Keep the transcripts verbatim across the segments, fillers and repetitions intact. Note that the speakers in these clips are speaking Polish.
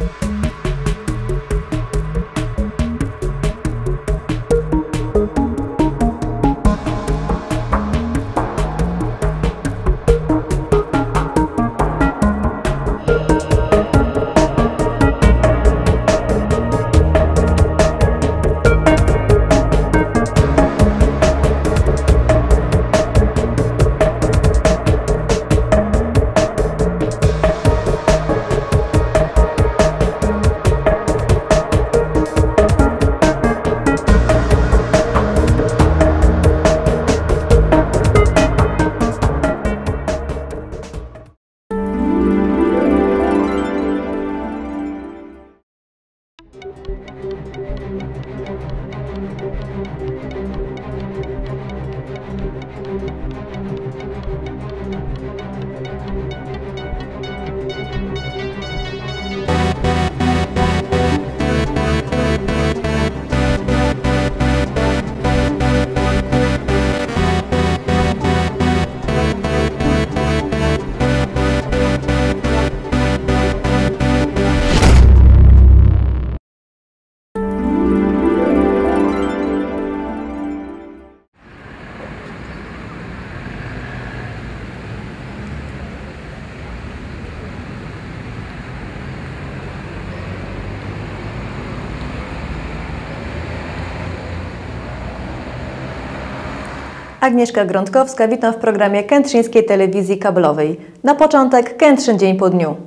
Agnieszka Grądkowska, witam w programie Kętrzyńskiej Telewizji Kablowej. Na początek Kętrzyn dzień po dniu.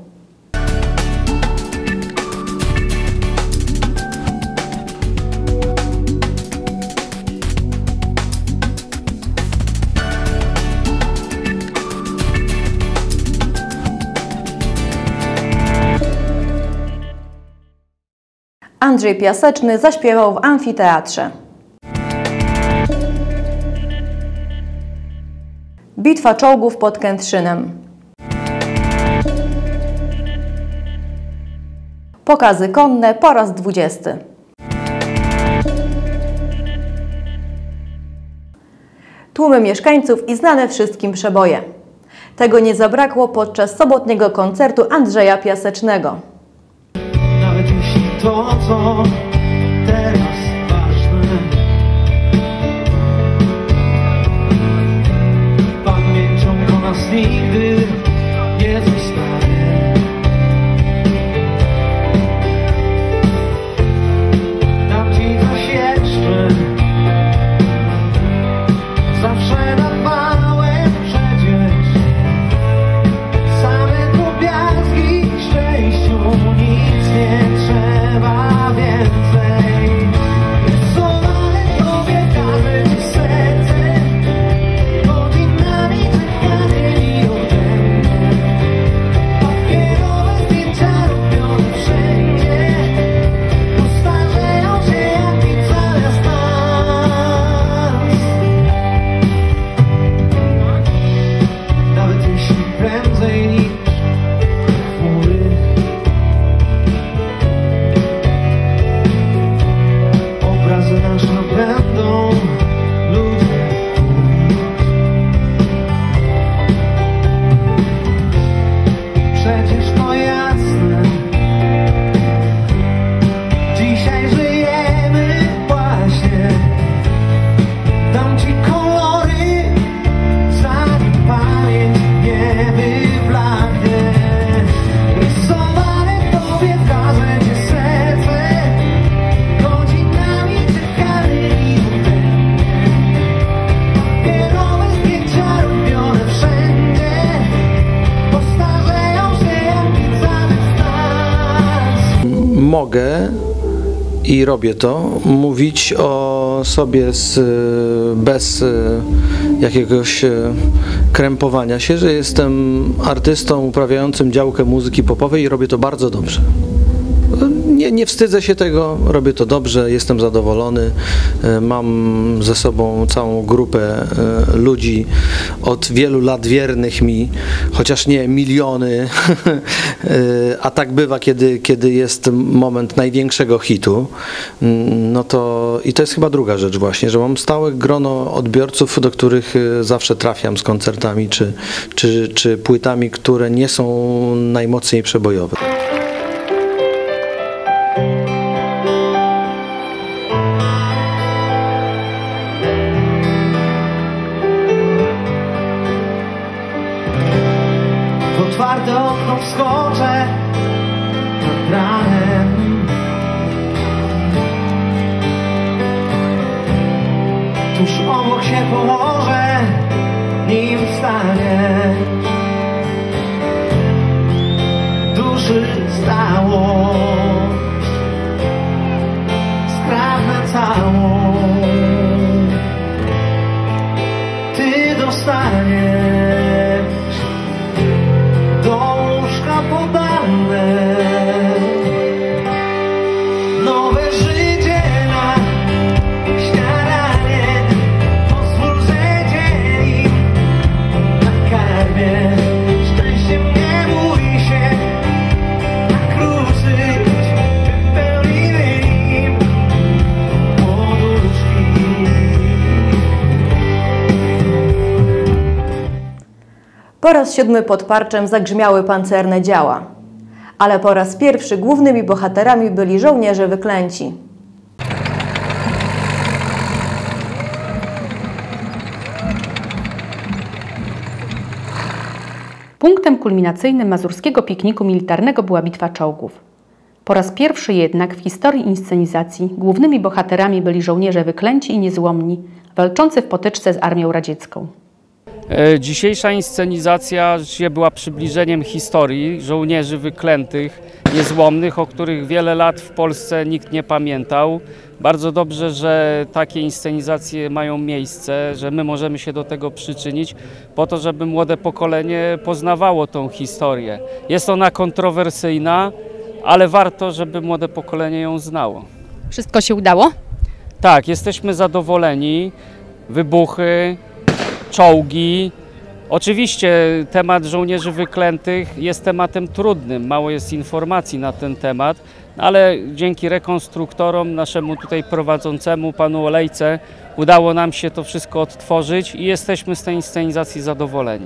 Andrzej Piaseczny zaśpiewał w amfiteatrze. Bitwa czołgów pod Kętrzynem. Pokazy konne po raz dwudziesty. Tłumy mieszkańców i znane wszystkim przeboje. Tego nie zabrakło podczas sobotniego koncertu Andrzeja Piasecznego. Nawet jeśli to, co teraz ważne, pamięcią do nas nigdy nie zostanie. Dam ci coś jeszcze, zawsze nad małym przecież, same drobiazgi szczęściu, nic nie trzeba więcej. Słowa tobie każe ci serce, godzinami czekanie i ode mnie. Papierowe zdjęcia robione wszędzie, postarzeją się jak i zamiast nas. Nawet jeśli prędzej niż chmury, obrazy nasze będą ludzie mówić. Przecież to jasne, dzisiaj żyjemy właśnie. Dam ci kolory, zanim pamięć nie wyblaknie. Rysowane tobie każe ci serce, godzinami czekamy i ode mnie. Papierowe zdjęcia robione wszędzie, postarzeją się jak nic zamiast nas. Mogę i robię to, mówić o sobie z, bez e, jakiegoś e, krępowania się, że jestem artystą uprawiającym działkę muzyki popowej i robię to bardzo dobrze. Nie, nie wstydzę się tego, robię to dobrze, jestem zadowolony. E, Mam ze sobą całą grupę e, ludzi od wielu lat wiernych mi, chociaż nie miliony, e, a tak bywa, kiedy, kiedy jest moment największego hitu. Mm, No to i to jest chyba druga rzecz właśnie, że mam stałe grono odbiorców, do których e, zawsze trafiam z koncertami czy, czy, czy płytami, które nie są najmocniej przebojowe. wskoczę nad ranem. Tuż obok się położę, nim wstaniesz. Duszy stało, sprawę całą ty dostaniesz, do łóżka podane nowe życie na śniadanie. Pozwól, że cię nim nakarmię. Szczęściem nie bój się, na krucyć wypełnimy nim poduszki. Po raz siódmy pod Parczem zagrzmiały pancerne działa, ale po raz pierwszy głównymi bohaterami byli żołnierze wyklęci. Punktem kulminacyjnym mazurskiego pikniku militarnego była Bitwa Czołgów. Po raz pierwszy jednak w historii inscenizacji głównymi bohaterami byli żołnierze wyklęci i niezłomni, walczący w potyczce z Armią Radziecką. Dzisiejsza inscenizacja była przybliżeniem historii żołnierzy wyklętych, niezłomnych, o których wiele lat w Polsce nikt nie pamiętał. Bardzo dobrze, że takie inscenizacje mają miejsce, że my możemy się do tego przyczynić, po to, żeby młode pokolenie poznawało tą historię. Jest ona kontrowersyjna, ale warto, żeby młode pokolenie ją znało. Wszystko się udało? Tak, jesteśmy zadowoleni. Wybuchy, czołgi. Oczywiście temat żołnierzy wyklętych jest tematem trudnym, mało jest informacji na ten temat, ale dzięki rekonstruktorom, naszemu tutaj prowadzącemu, panu Olejce, udało nam się to wszystko odtworzyć i jesteśmy z tej inscenizacji zadowoleni.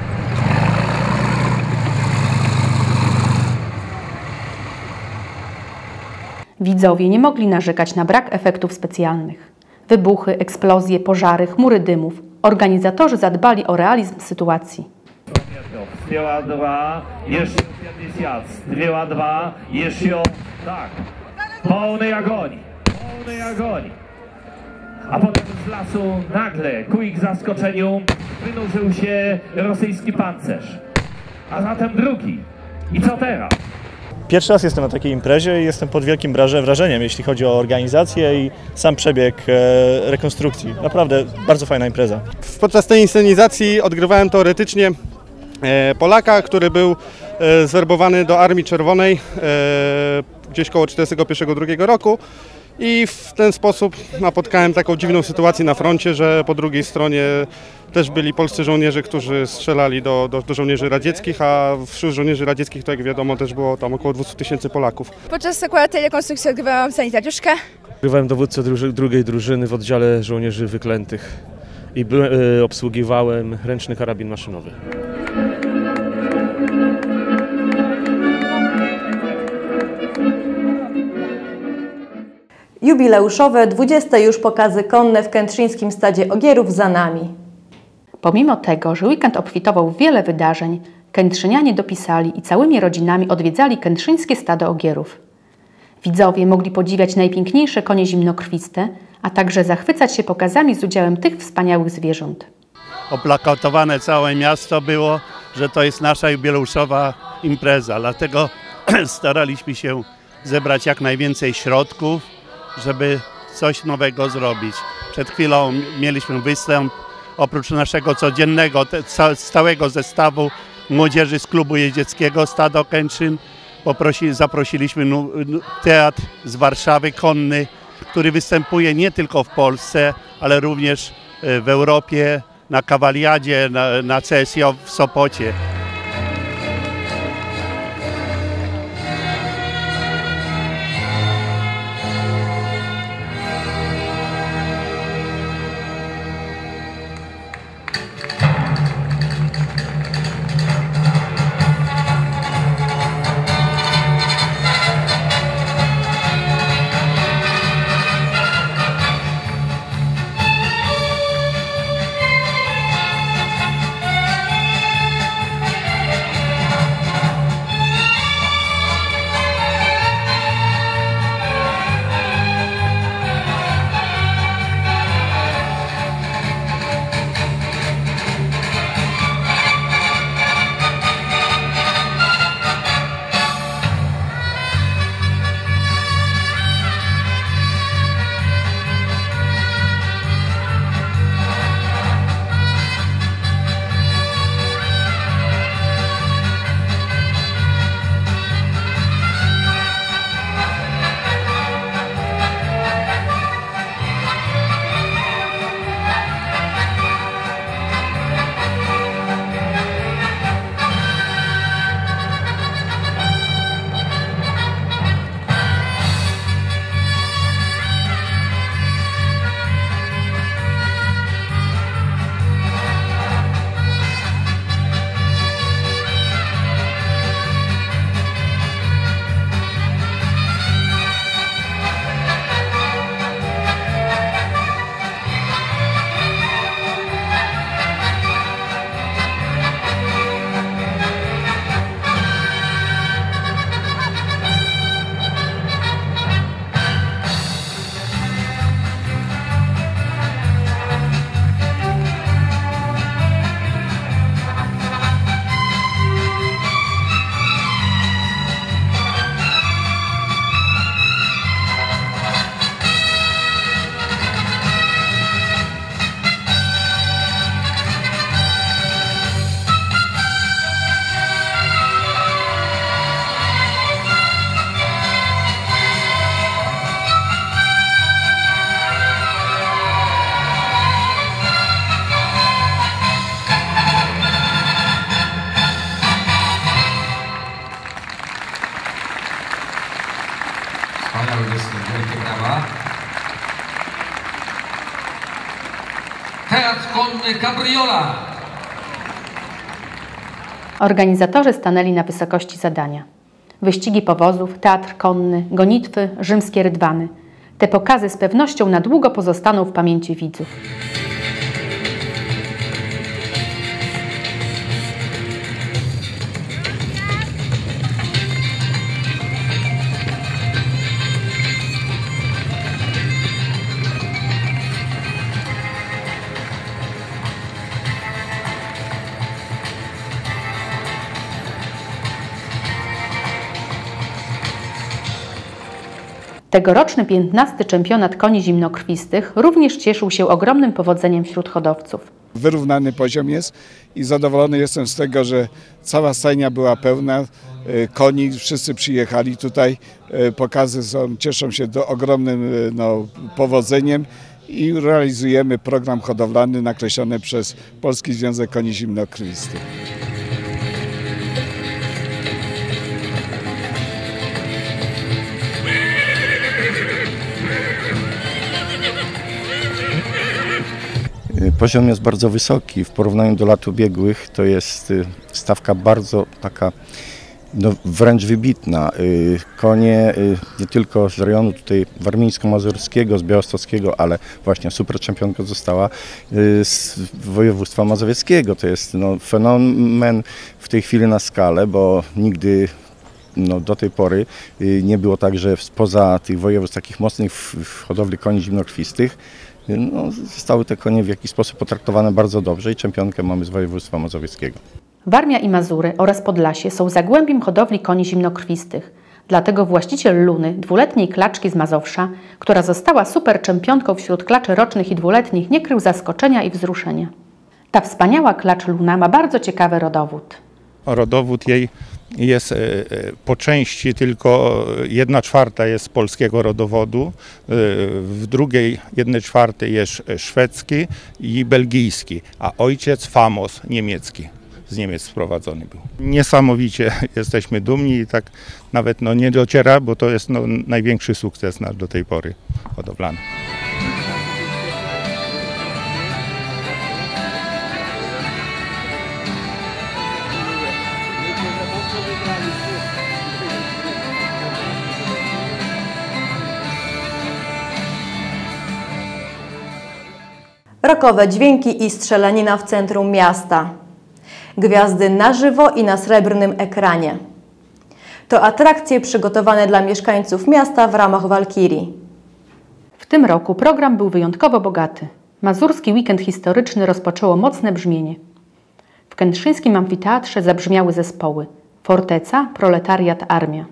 Widzowie nie mogli narzekać na brak efektów specjalnych. Wybuchy, eksplozje, pożary, chmury dymów. Organizatorzy zadbali o realizm sytuacji. Zdjęła dwa, jeszcze jeden zjazd. Zdjęła dwa, jeszcze tak. Pełnej agonii, pełnej agonii. A potem z lasu nagle, ku ich zaskoczeniu, wynurzył się rosyjski pancerz. A zatem drugi. I co teraz? Pierwszy raz jestem na takiej imprezie i jestem pod wielkim wrażeniem, jeśli chodzi o organizację i sam przebieg rekonstrukcji. Naprawdę bardzo fajna impreza. Podczas tej inscenizacji odgrywałem teoretycznie Polaka, który był zwerbowany do Armii Czerwonej gdzieś koło czterdziestego pierwszego drugiego roku i w ten sposób napotkałem taką dziwną sytuację na froncie, że po drugiej stronie też byli polscy żołnierze, którzy strzelali do, do, do żołnierzy radzieckich, a wśród żołnierzy radzieckich, to jak wiadomo, też było tam około dwieście tysięcy Polaków. Podczas akurat tej rekonstrukcji odgrywałam sanitariuszkę. Odgrywałem dowódcę druży, drugiej drużyny w oddziale żołnierzy wyklętych i byłem, y, obsługiwałem ręczny karabin maszynowy. Jubileuszowe dwudzieste już pokazy konne w kętrzyńskim stadzie ogierów za nami. Pomimo tego, że weekend obfitował w wiele wydarzeń, kętrzynianie dopisali i całymi rodzinami odwiedzali kętrzyńskie stado ogierów. Widzowie mogli podziwiać najpiękniejsze konie zimnokrwiste, a także zachwycać się pokazami z udziałem tych wspaniałych zwierząt. Oplakatowane całe miasto było, że to jest nasza jubileuszowa impreza, dlatego staraliśmy się zebrać jak najwięcej środków, żeby coś nowego zrobić. Przed chwilą mieliśmy występ, oprócz naszego codziennego, stałego zestawu młodzieży z klubu jeździeckiego Stado Kętrzyn, poprosi, zaprosiliśmy teatr z Warszawy, konny, który występuje nie tylko w Polsce, ale również w Europie, na Kawaliadzie, na, na C S J w Sopocie. Lubelskim. Wielkie brawa. Teatr konny Cabriola. Organizatorzy stanęli na wysokości zadania. Wyścigi powozów, teatr konny, gonitwy, rzymskie rydwany. Te pokazy z pewnością na długo pozostaną w pamięci widzów. Tegoroczny piętnasty czempionat koni zimnokrwistych również cieszył się ogromnym powodzeniem wśród hodowców. Wyrównany poziom jest i zadowolony jestem z tego, że cała stajnia była pełna koni, wszyscy przyjechali tutaj, pokazy są, cieszą się do ogromnym no, powodzeniem i realizujemy program hodowlany nakreślony przez Polski Związek Koni Zimnokrwistych. Poziom jest bardzo wysoki. W porównaniu do lat ubiegłych to jest stawka bardzo taka no, wręcz wybitna. Konie nie tylko z rejonu tutaj warmińsko-mazurskiego, z białostockiego, ale właśnie superczempionka została z województwa mazowieckiego. To jest no, fenomen w tej chwili na skalę, bo nigdy no, do tej pory nie było tak, że spoza tych województw takich mocnych w hodowli koni zimnokrwistych no, zostały te konie w jakiś sposób potraktowane bardzo dobrze i czempionkę mamy z województwa mazowieckiego. Warmia i Mazury oraz Podlasie są zagłębiem hodowli koni zimnokrwistych. Dlatego właściciel Luny, dwuletniej klaczki z Mazowsza, która została super czempionką wśród klaczy rocznych i dwuletnich, nie krył zaskoczenia i wzruszenia. Ta wspaniała klacz Luna ma bardzo ciekawy rodowód. Rodowód jej jest po części tylko jedna czwarta jest polskiego rodowodu, w drugiej jednej czwartej jest szwedzki i belgijski, a ojciec Famos niemiecki, z Niemiec sprowadzony był. Niesamowicie jesteśmy dumni i tak nawet no, nie dociera, bo to jest no, największy sukces nasz do tej pory hodowlany. Rokowe dźwięki i strzelanina w centrum miasta. Gwiazdy na żywo i na srebrnym ekranie. To atrakcje przygotowane dla mieszkańców miasta w ramach Walkirii. W tym roku program był wyjątkowo bogaty. Mazurski weekend historyczny rozpoczęło mocne brzmienie. W kętrzyńskim amfiteatrze zabrzmiały zespoły Forteca, Proletariat, Armia.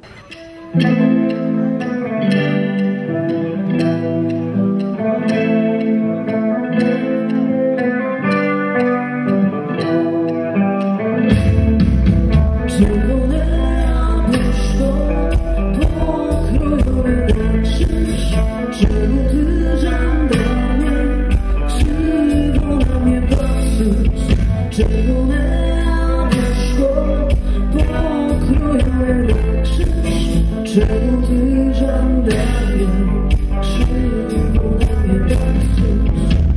Czemu ty żandarmie krzywdą na mnie patrzysz?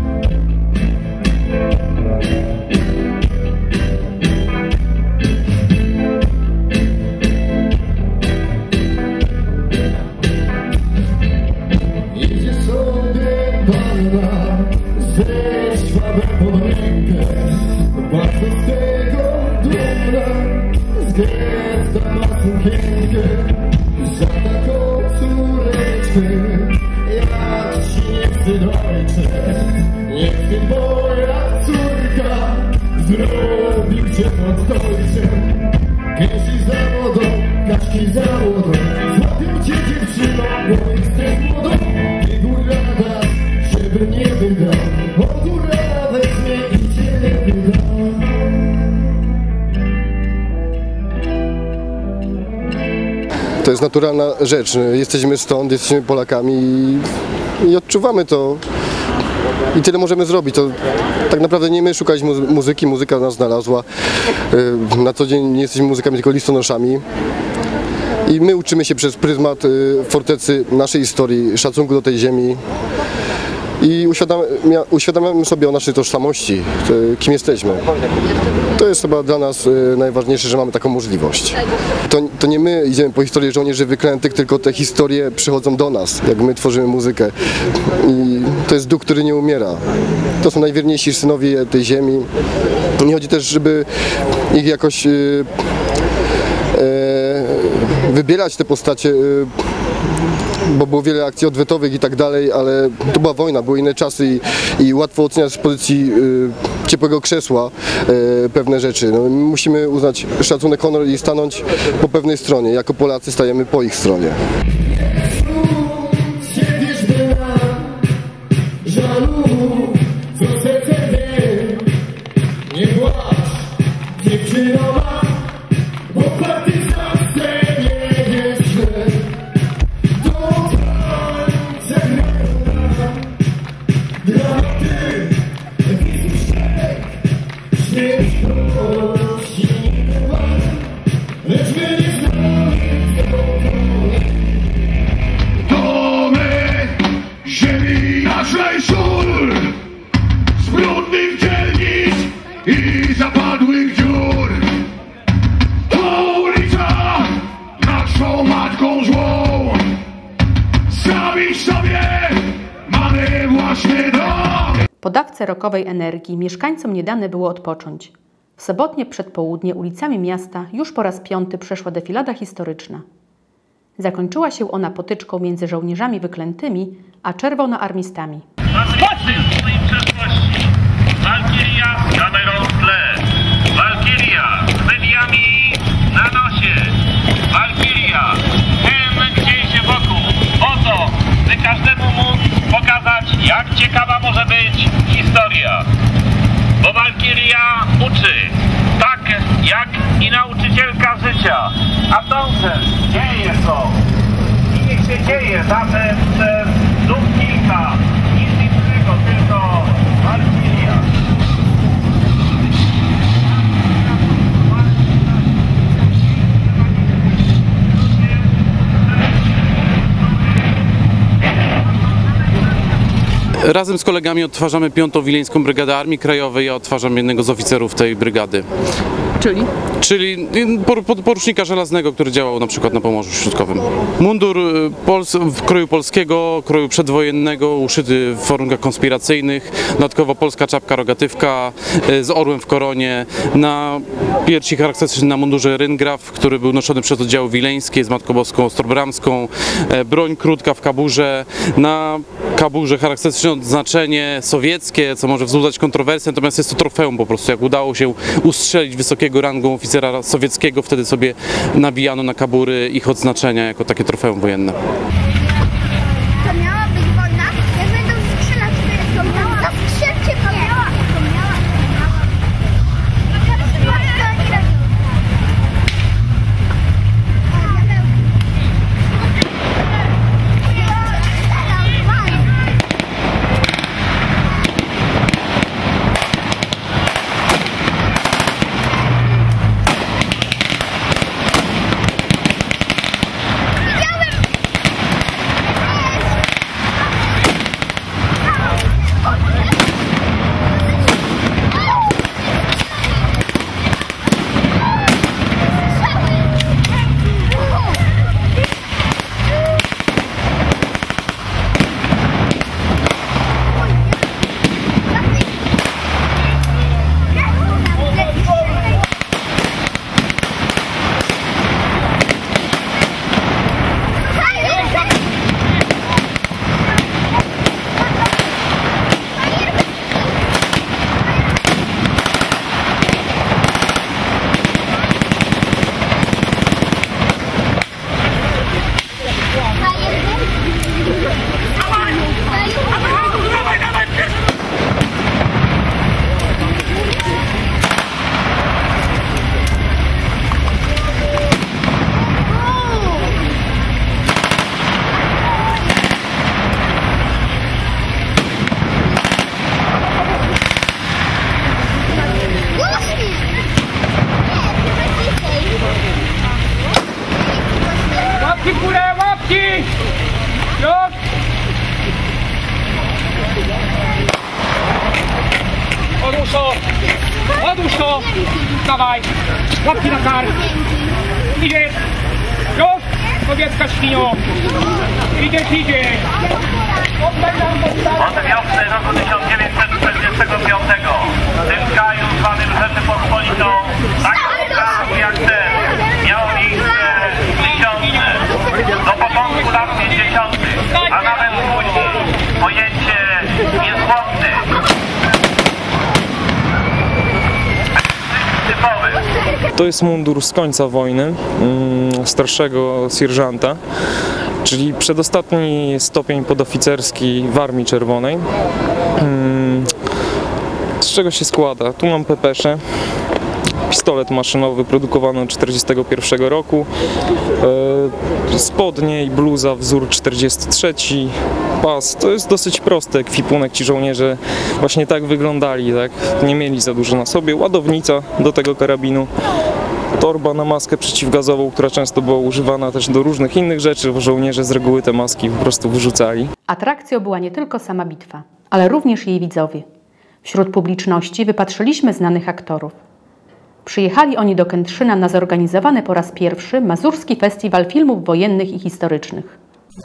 Idzie sobie panna ze szwabem pod rękę, bardzo z tego dumna, z gesta ma sukienkę. Za taką córeczkę, jak ci nie wstyd ojcze, nie wstyd moja córka, zrobił cię pod ojcem. Kęsi za młodą, kaczki za młodą, złapią cię dziewczyną, bo jesteś młodą. I góra da, żeby nie wydał, o góra weźmie i cię nie wyda. To jest naturalna rzecz. Jesteśmy stąd, jesteśmy Polakami i, i odczuwamy to. I tyle możemy zrobić. To tak naprawdę nie my szukaliśmy muzyki, muzyka nas znalazła. Na co dzień nie jesteśmy muzykami, tylko listonoszami. I my uczymy się przez pryzmat fortecy naszej historii, szacunku do tej ziemi i uświadamiamy sobie o naszej tożsamości, kim jesteśmy. To jest chyba dla nas najważniejsze, że mamy taką możliwość. To, to nie my idziemy po historii żołnierzy wyklętych, tylko te historie przychodzą do nas, jak my tworzymy muzykę. I to jest duch, który nie umiera. To są najwierniejsi synowie tej ziemi. Nie chodzi też, żeby ich jakoś wybierać te postacie, bo było wiele akcji odwetowych i tak dalej, ale to była wojna, były inne czasy i, i łatwo oceniać z pozycji y, ciepłego krzesła y, pewne rzeczy. No, musimy uznać szacunek, honor i stanąć po pewnej stronie. Jako Polacy stajemy po ich stronie. I zapadłych dziur. Ulica naszą matką złą. Sami sobie mamy własny dom. Po dawce rockowej energii mieszkańcom nie dane było odpocząć. W sobotnie przedpołudnie ulicami miasta już po raz piąty przeszła defilada historyczna. Zakończyła się ona potyczką między żołnierzami wyklętymi a czerwonoarmistami. Walkiria z kamerą w tle. Walkiria z mediami na nosie. Walkiria ten gdzieś wokół. Po to, by każdemu móc pokazać, jak ciekawa może być historia. Bo Walkiria uczy, tak jak i nauczycielka życia. A dobrze, dzieje to. I niech się dzieje zatem przez lub kilka. Nic innego, tylko Walkiria. Razem z kolegami odtwarzamy piątą Wileńską Brygadę Armii Krajowej. Ja odtwarzam jednego z oficerów tej brygady. Czyli? Czyli porucznika żelaznego, który działał na przykład na Pomorzu Środkowym. Mundur w kroju polskiego, kroju przedwojennego, uszyty w warunkach konspiracyjnych. Dodatkowo polska czapka rogatywka z orłem w koronie. Na piersi charakterystyczny na mundurze ryngraf, który był noszony przez oddziały wileńskie z Matką Boską Ostrobramską. Broń krótka w kaburze. Na kaburze charakterystyczne odznaczenie sowieckie, co może wzbudzać kontrowersje, natomiast jest to trofeum po prostu. Jak udało się ustrzelić wysokiego rangą oficera sowieckiego, wtedy sobie nabijano na kabury ich odznaczenia jako takie trofeum wojenne. To miała być wojna, jak będą strzelać, to miała. Zastrzelcie to miała. To miała. Łapki w górę, łapki! Już! Odłóż to! Odłóż to! Dawaj! Łapki na kark! Idziesz! Już! Kobiecka świnio! Idziesz, idziesz! Od wiosny roku tysiąc dziewięćset czterdziestego piątego w tym kraju zwanym Rzeczypospolitą taki kraj jak ten miał miejsce tysiące do początku lat pięćdziesiątych, a nawet później pojęcie niezłomny. To jest mundur z końca wojny, starszego sierżanta, czyli przedostatni stopień podoficerski w Armii Czerwonej. Z czego się składa? Tu mam pepesze, pistolet maszynowy produkowany od tysiąc dziewięćset czterdziestego pierwszego roku, spodnie i bluza wzór czterdziesty trzeci, pas. To jest dosyć prosty ekwipunek, ci żołnierze właśnie tak wyglądali, tak? Nie mieli za dużo na sobie, ładownica do tego karabinu, torba na maskę przeciwgazową, która często była używana też do różnych innych rzeczy, bo żołnierze z reguły te maski po prostu wyrzucali. Atrakcją była nie tylko sama bitwa, ale również jej widzowie. Wśród publiczności wypatrzyliśmy znanych aktorów. Przyjechali oni do Kętrzyna na zorganizowany po raz pierwszy Mazurski Festiwal Filmów Wojennych i Historycznych.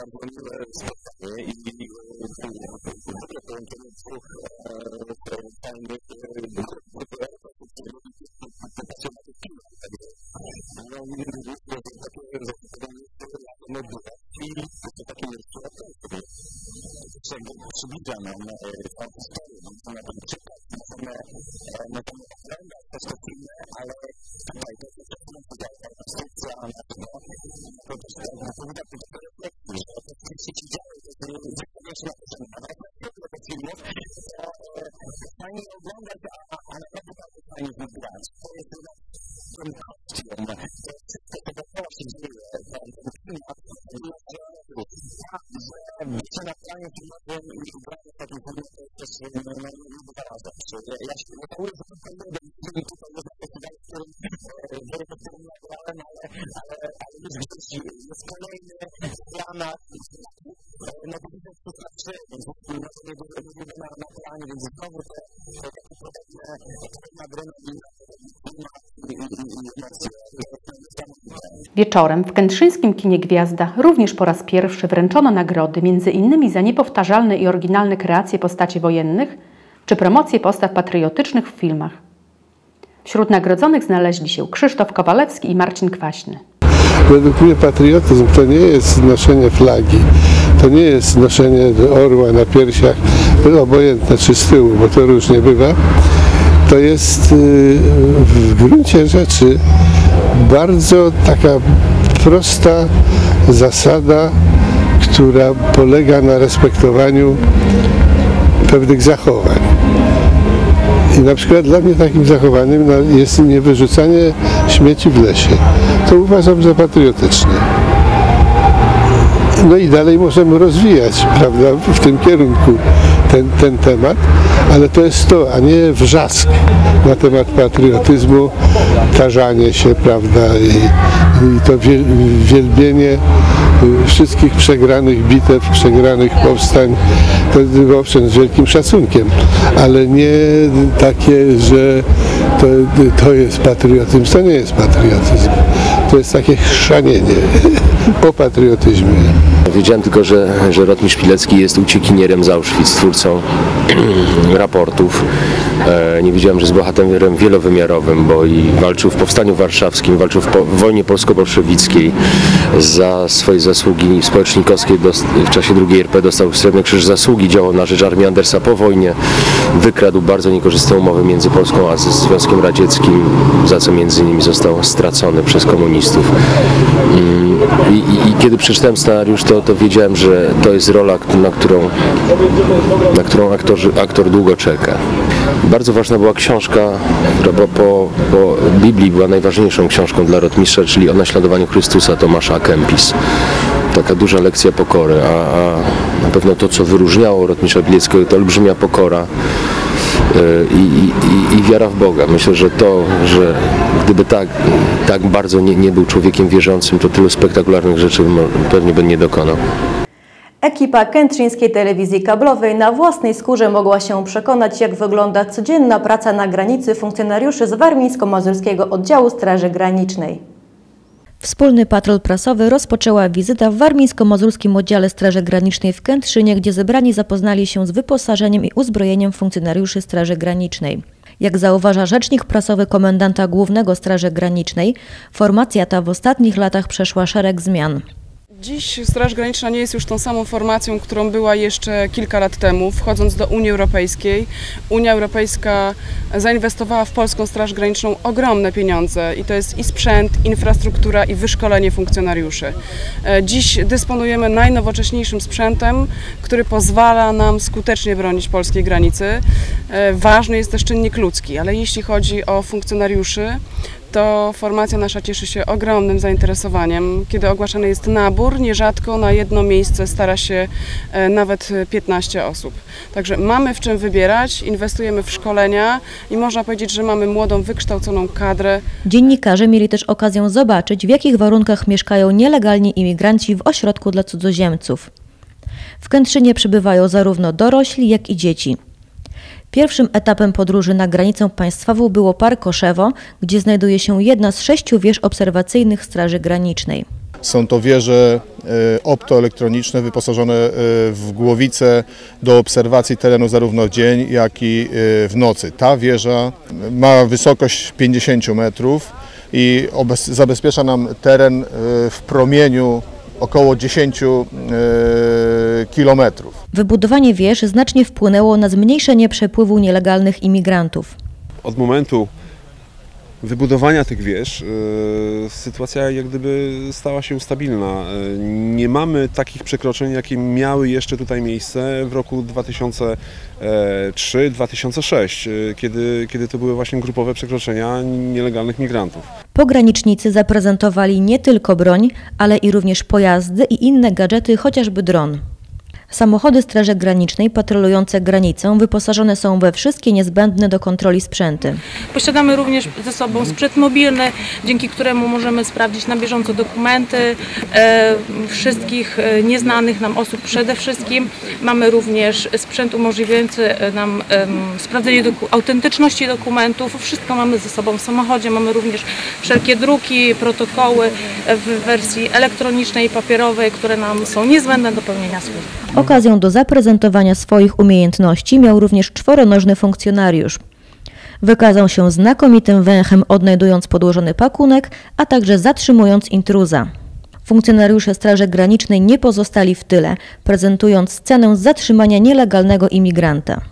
Wieczorem w kętrzyńskim kinie Gwiazda również po raz pierwszy wręczono nagrody, między innymi za niepowtarzalne i oryginalne kreacje postaci wojennych czy promocje postaw patriotycznych w filmach. Wśród nagrodzonych znaleźli się Krzysztof Kowalewski i Marcin Kwaśny. Według mnie patriotyzm to nie jest noszenie flagi, to nie jest noszenie orła na piersiach, obojętne czy z tyłu, bo to różnie bywa. To jest w gruncie rzeczy bardzo taka prosta zasada, która polega na respektowaniu pewnych zachowań. I na przykład dla mnie takim zachowaniem jest niewyrzucanie śmieci w lesie. To uważam za patriotyczne. No i dalej możemy rozwijać, prawda, w tym kierunku ten, ten temat, ale to jest to, a nie wrzask na temat patriotyzmu, tarzanie się, prawda, i, i to wielbienie wszystkich przegranych bitew, przegranych powstań, to owszem z wielkim szacunkiem, ale nie takie, że to, to jest patriotyzm, to nie jest patriotyzm, to jest takie chrzanienie o patriotyzmie. Wiedziałem tylko, że, że rotmistrz Pilecki jest uciekinierem z Auschwitz, twórcą raportów. E, nie wiedziałem, że jest bohaterem wielowymiarowym, bo i walczył w Powstaniu Warszawskim, walczył w, po, w wojnie polsko-bolszewickiej. Za swoje zasługi społecznikowskie w czasie drugiej R P dostał Srebrny Krzyż Zasługi, działał na rzecz Armii Andersa po wojnie. Wykradł bardzo niekorzystne umowy między Polską a Związkiem Radzieckim, za co między innymi został stracony przez komunistów. I, i, i kiedy przeczytałem scenariusz, to, to wiedziałem, że to jest rola, na którą, na którą aktor, aktor długo czeka. Bardzo ważna była książka, która po, po, po Biblii była najważniejszą książką dla rotmistrza, czyli o naśladowaniu Chrystusa Tomasza à Kempis. Taka duża lekcja pokory, a, a na pewno to, co wyróżniało rotmistrza Pileckiego, to olbrzymia pokora i, i, i wiara w Boga. Myślę, że to, że gdyby tak, tak bardzo nie, nie był człowiekiem wierzącym, to tylu spektakularnych rzeczy pewnie by nie dokonał. Ekipa kętrzyńskiej telewizji kablowej na własnej skórze mogła się przekonać, jak wygląda codzienna praca na granicy funkcjonariuszy z warmińsko-mazurskiego oddziału Straży Granicznej. Wspólny patrol prasowy rozpoczęła wizyta w warmińsko-mazurskim oddziale Straży Granicznej w Kętrzynie, gdzie zebrani zapoznali się z wyposażeniem i uzbrojeniem funkcjonariuszy Straży Granicznej. Jak zauważa rzecznik prasowy komendanta głównego Straży Granicznej, formacja ta w ostatnich latach przeszła szereg zmian. Dziś Straż Graniczna nie jest już tą samą formacją, którą była jeszcze kilka lat temu, wchodząc do Unii Europejskiej. Unia Europejska zainwestowała w polską Straż Graniczną ogromne pieniądze i to jest i sprzęt, infrastruktura i wyszkolenie funkcjonariuszy. Dziś dysponujemy najnowocześniejszym sprzętem, który pozwala nam skutecznie bronić polskiej granicy. Ważny jest też czynnik ludzki, ale jeśli chodzi o funkcjonariuszy, to formacja nasza cieszy się ogromnym zainteresowaniem. Kiedy ogłaszany jest nabór, nierzadko na jedno miejsce stara się nawet piętnaście osób. Także mamy w czym wybierać, inwestujemy w szkolenia i można powiedzieć, że mamy młodą, wykształconą kadrę. Dziennikarze mieli też okazję zobaczyć, w jakich warunkach mieszkają nielegalni imigranci w ośrodku dla cudzoziemców. W Kętrzynie przybywają zarówno dorośli, jak i dzieci. Pierwszym etapem podróży na granicę państwową było Parkoszewo, gdzie znajduje się jedna z sześciu wież obserwacyjnych Straży Granicznej. Są to wieże optoelektroniczne wyposażone w głowice do obserwacji terenu zarówno w dzień, jak i w nocy. Ta wieża ma wysokość pięćdziesiąt metrów i zabezpiecza nam teren w promieniu około dziesięć kilometrów. Wybudowanie wież znacznie wpłynęło na zmniejszenie przepływu nielegalnych imigrantów. Od momentu wybudowania tych wież yy, sytuacja jak gdyby stała się stabilna. Yy, nie mamy takich przekroczeń, jakie miały jeszcze tutaj miejsce w roku dwa tysiące trzeci do dwa tysiące szóstego, yy, kiedy, kiedy to były właśnie grupowe przekroczenia nielegalnych migrantów. Pogranicznicy zaprezentowali nie tylko broń, ale i również pojazdy i inne gadżety, chociażby dron. Samochody Straży Granicznej patrolujące granicę wyposażone są we wszystkie niezbędne do kontroli sprzęty. Posiadamy również ze sobą sprzęt mobilny, dzięki któremu możemy sprawdzić na bieżąco dokumenty e, wszystkich nieznanych nam osób przede wszystkim. Mamy również sprzęt umożliwiający nam e, sprawdzenie doku autentyczności dokumentów. Wszystko mamy ze sobą w samochodzie. Mamy również wszelkie druki, protokoły w wersji elektronicznej i papierowej, które nam są niezbędne do pełnienia służby. Okazją do zaprezentowania swoich umiejętności miał również czworonożny funkcjonariusz. Wykazał się znakomitym węchem, odnajdując podłożony pakunek, a także zatrzymując intruza. Funkcjonariusze Straży Granicznej nie pozostali w tyle, prezentując scenę zatrzymania nielegalnego imigranta.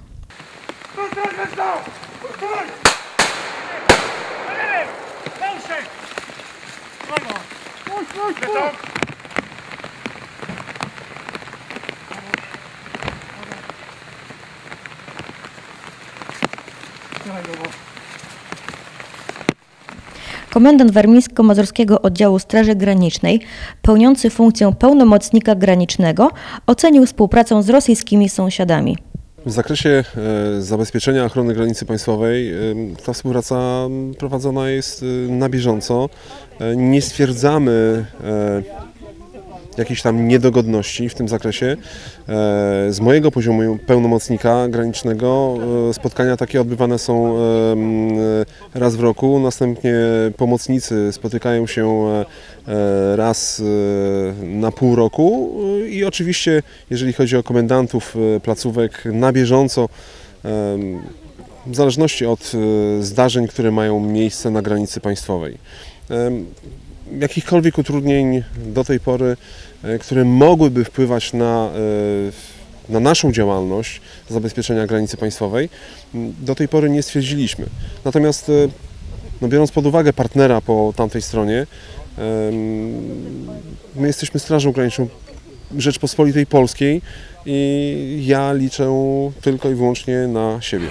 Komendant Warmińsko-Mazurskiego Oddziału Straży Granicznej, pełniący funkcję pełnomocnika granicznego, ocenił współpracę z rosyjskimi sąsiadami. W zakresie e, zabezpieczenia ochrony granicy państwowej e, ta współpraca prowadzona jest e, na bieżąco. E, nie stwierdzamy e, jakichś tam niedogodności w tym zakresie. Z mojego poziomu pełnomocnika granicznego spotkania takie odbywane są raz w roku, następnie pomocnicy spotykają się raz na pół roku i oczywiście, jeżeli chodzi o komendantów placówek, na bieżąco, w zależności od zdarzeń, które mają miejsce na granicy państwowej. Jakichkolwiek utrudnień do tej pory, które mogłyby wpływać na, na naszą działalność zabezpieczenia granicy państwowej, do tej pory nie stwierdziliśmy. Natomiast no, biorąc pod uwagę partnera po tamtej stronie, my jesteśmy Strażą Graniczną Rzeczpospolitej Polskiej i ja liczę tylko i wyłącznie na siebie.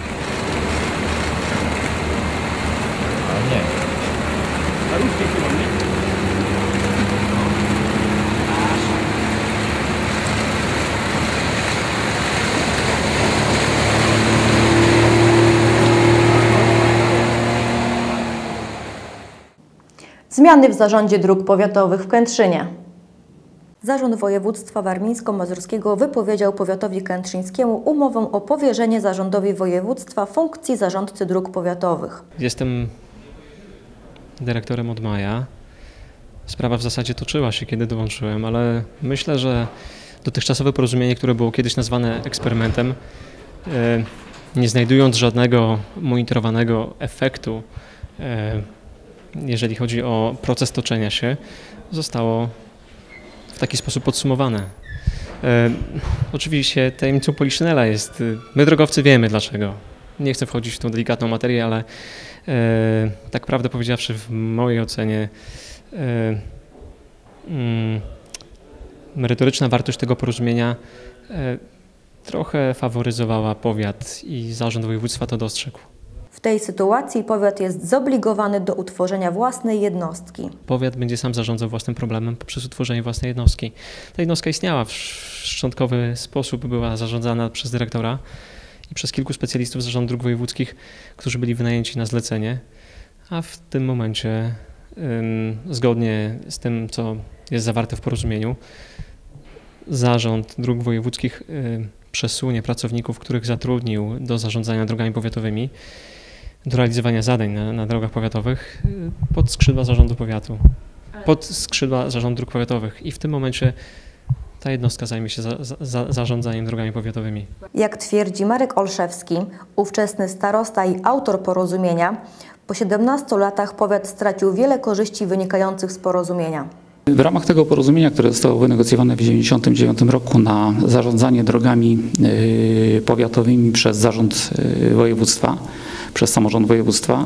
Zmiany w zarządzie dróg powiatowych w Kętrzynie. Zarząd Województwa Warmińsko-Mazurskiego wypowiedział powiatowi kętrzyńskiemu umowę o powierzenie zarządowi województwa funkcji zarządcy dróg powiatowych. Jestem dyrektorem od maja. Sprawa w zasadzie toczyła się, kiedy dołączyłem, ale myślę, że dotychczasowe porozumienie, które było kiedyś nazwane eksperymentem, nie znajdując żadnego monitorowanego efektu, jeżeli chodzi o proces toczenia się, zostało w taki sposób podsumowane. E, oczywiście tajemnicą Poliszynela jest, my drogowcy wiemy dlaczego. Nie chcę wchodzić w tą delikatną materię, ale e, tak prawdę powiedziawszy, w mojej ocenie e, mm, merytoryczna wartość tego porozumienia e, trochę faworyzowała powiat i zarząd województwa to dostrzegł. W tej sytuacji powiat jest zobligowany do utworzenia własnej jednostki. Powiat będzie sam zarządzał własnym problemem poprzez utworzenie własnej jednostki. Ta jednostka istniała w szczątkowy sposób, była zarządzana przez dyrektora i przez kilku specjalistów z zarządu dróg wojewódzkich, którzy byli wynajęci na zlecenie, a w tym momencie, ym, zgodnie z tym, co jest zawarte w porozumieniu, zarząd dróg wojewódzkich y, przesunie pracowników, których zatrudnił do zarządzania drogami powiatowymi, do realizowania zadań na, na drogach powiatowych pod skrzydła zarządu powiatu, pod skrzydła zarządu dróg powiatowych i w tym momencie ta jednostka zajmie się za, za, zarządzaniem drogami powiatowymi. Jak twierdzi Marek Olszewski, ówczesny starosta i autor porozumienia, po siedemnastu latach powiat stracił wiele korzyści wynikających z porozumienia. W ramach tego porozumienia, które zostało wynegocjowane w tysiąc dziewięćset dziewięćdziesiątym dziewiątym roku na zarządzanie drogami powiatowymi przez zarząd województwa, przez samorząd województwa,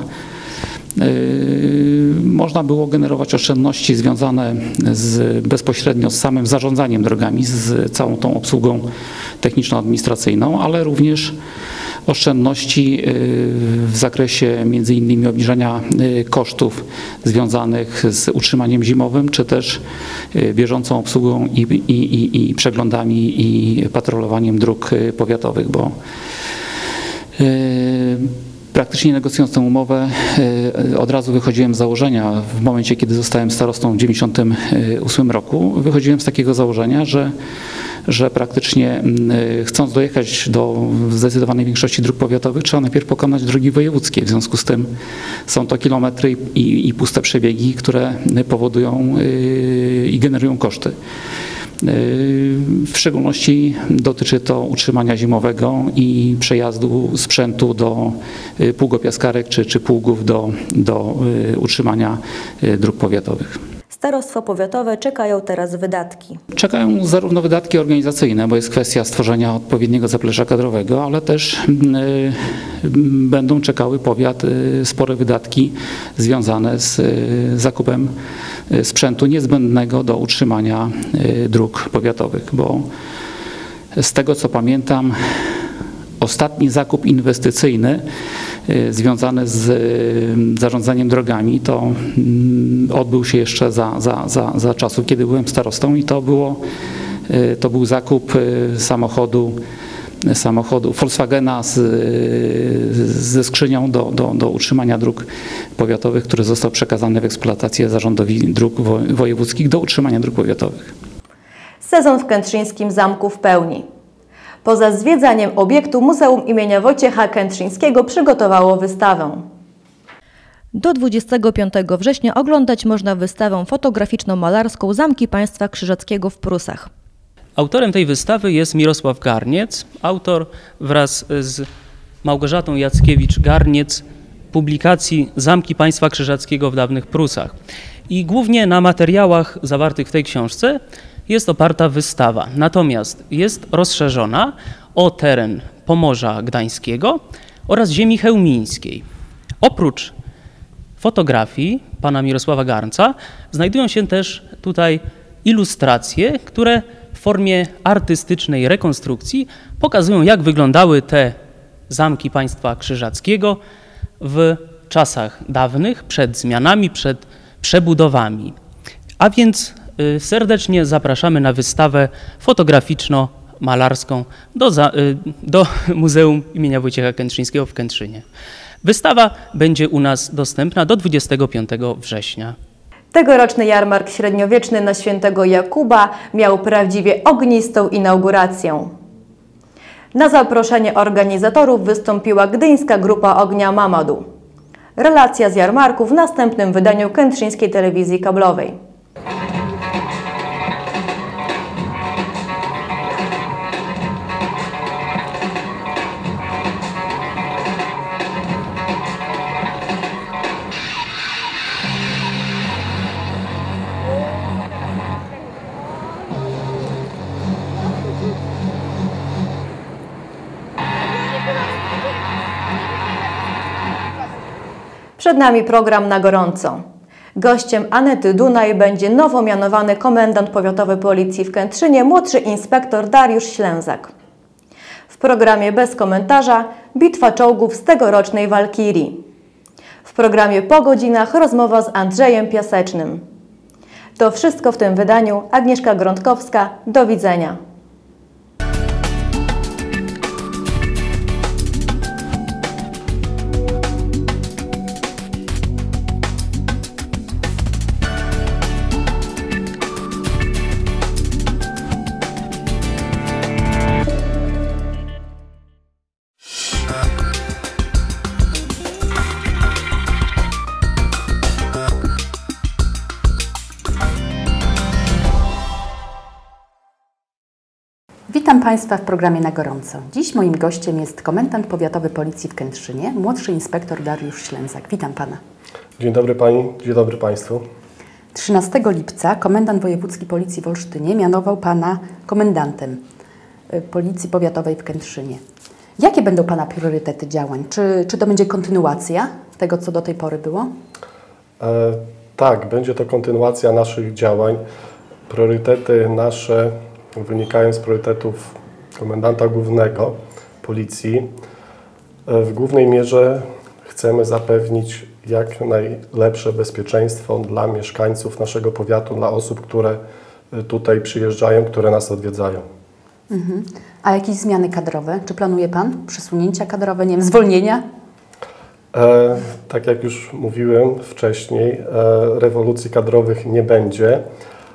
można było generować oszczędności związane z, bezpośrednio z samym zarządzaniem drogami, z całą tą obsługą techniczno-administracyjną, ale również oszczędności w zakresie między innymi obniżenia kosztów związanych z utrzymaniem zimowym, czy też bieżącą obsługą i, i, i, i przeglądami i patrolowaniem dróg powiatowych, bo praktycznie negocjując tę umowę od razu wychodziłem z założenia, w momencie kiedy zostałem starostą w tysiąc dziewięćset dziewięćdziesiątym ósmym roku, wychodziłem z takiego założenia, że że praktycznie chcąc dojechać do zdecydowanej większości dróg powiatowych, trzeba najpierw pokonać drogi wojewódzkie. W związku z tym są to kilometry i, i puste przebiegi, które powodują yy, i generują koszty. W szczególności dotyczy to utrzymania zimowego i przejazdu sprzętu do pługopiaskarek czy, czy pługów do, do utrzymania dróg powiatowych. Starostwa powiatowe czekają teraz wydatki. Czekają zarówno wydatki organizacyjne, bo jest kwestia stworzenia odpowiedniego zaplecza kadrowego, ale też y, będą czekały powiat y, spore wydatki związane z y, zakupem y, sprzętu niezbędnego do utrzymania y, dróg powiatowych, bo z tego co pamiętam, ostatni zakup inwestycyjny związany z zarządzaniem drogami to odbył się jeszcze za, za, za, za czasów, kiedy byłem starostą i to, było, to był zakup samochodu, samochodu Volkswagena z, ze skrzynią do, do, do utrzymania dróg powiatowych, który został przekazany w eksploatację zarządowi dróg wojewódzkich do utrzymania dróg powiatowych. Sezon w Kętrzyńskim Zamku w pełni. Poza zwiedzaniem obiektu Muzeum imienia Wojciecha Kętrzyńskiego przygotowało wystawę. Do dwudziestego piątego września oglądać można wystawę fotograficzno-malarską Zamki Państwa Krzyżackiego w Prusach. Autorem tej wystawy jest Mirosław Garniec. Autor wraz z Małgorzatą Jackiewicz-Garniec publikacji Zamki Państwa Krzyżackiego w dawnych Prusach. I głównie na materiałach zawartych w tej książce jest oparta wystawa, natomiast jest rozszerzona o teren Pomorza Gdańskiego oraz ziemi chełmińskiej. Oprócz fotografii pana Mirosława Garnca znajdują się też tutaj ilustracje, które w formie artystycznej rekonstrukcji pokazują, jak wyglądały te zamki państwa krzyżackiego w czasach dawnych, przed zmianami, przed przebudowami. A więc serdecznie zapraszamy na wystawę fotograficzno-malarską do, do Muzeum imienia Wojciecha Kętrzyńskiego w Kętrzynie. Wystawa będzie u nas dostępna do dwudziestego piątego września. Tegoroczny jarmark średniowieczny na Świętego Jakuba miał prawdziwie ognistą inaugurację. Na zaproszenie organizatorów wystąpiła gdyńska grupa Ognia Mamadu. Relacja z jarmarku w następnym wydaniu Kętrzyńskiej Telewizji Kablowej. Przed nami program na gorąco. Gościem Anety Dunaj będzie nowo mianowany komendant powiatowy Policji w Kętrzynie, młodszy inspektor Dariusz Ślęzak. W programie bez komentarza bitwa czołgów z tegorocznej Walkirii. W programie po godzinach rozmowa z Andrzejem Piasecznym. To wszystko w tym wydaniu. Agnieszka Grądkowska. Do widzenia. Witam Państwa w programie Na Gorąco. Dziś moim gościem jest komendant powiatowy Policji w Kętrzynie, młodszy inspektor Dariusz Ślęzak. Witam Pana. Dzień dobry Pani, dzień dobry Państwu. trzynastego lipca komendant wojewódzki Policji w Olsztynie mianował Pana komendantem Policji Powiatowej w Kętrzynie. Jakie będą Pana priorytety działań? Czy, czy to będzie kontynuacja tego, co do tej pory było? E, tak, będzie to kontynuacja naszych działań. Priorytety nasze wynikają z priorytetów komendanta głównego Policji. W głównej mierze chcemy zapewnić jak najlepsze bezpieczeństwo dla mieszkańców naszego powiatu, dla osób, które tutaj przyjeżdżają, które nas odwiedzają. Mhm. A jakieś zmiany kadrowe? Czy planuje Pan przesunięcia kadrowe, nie wiem, zwolnienia? E, tak jak już mówiłem wcześniej, e, rewolucji kadrowych nie będzie.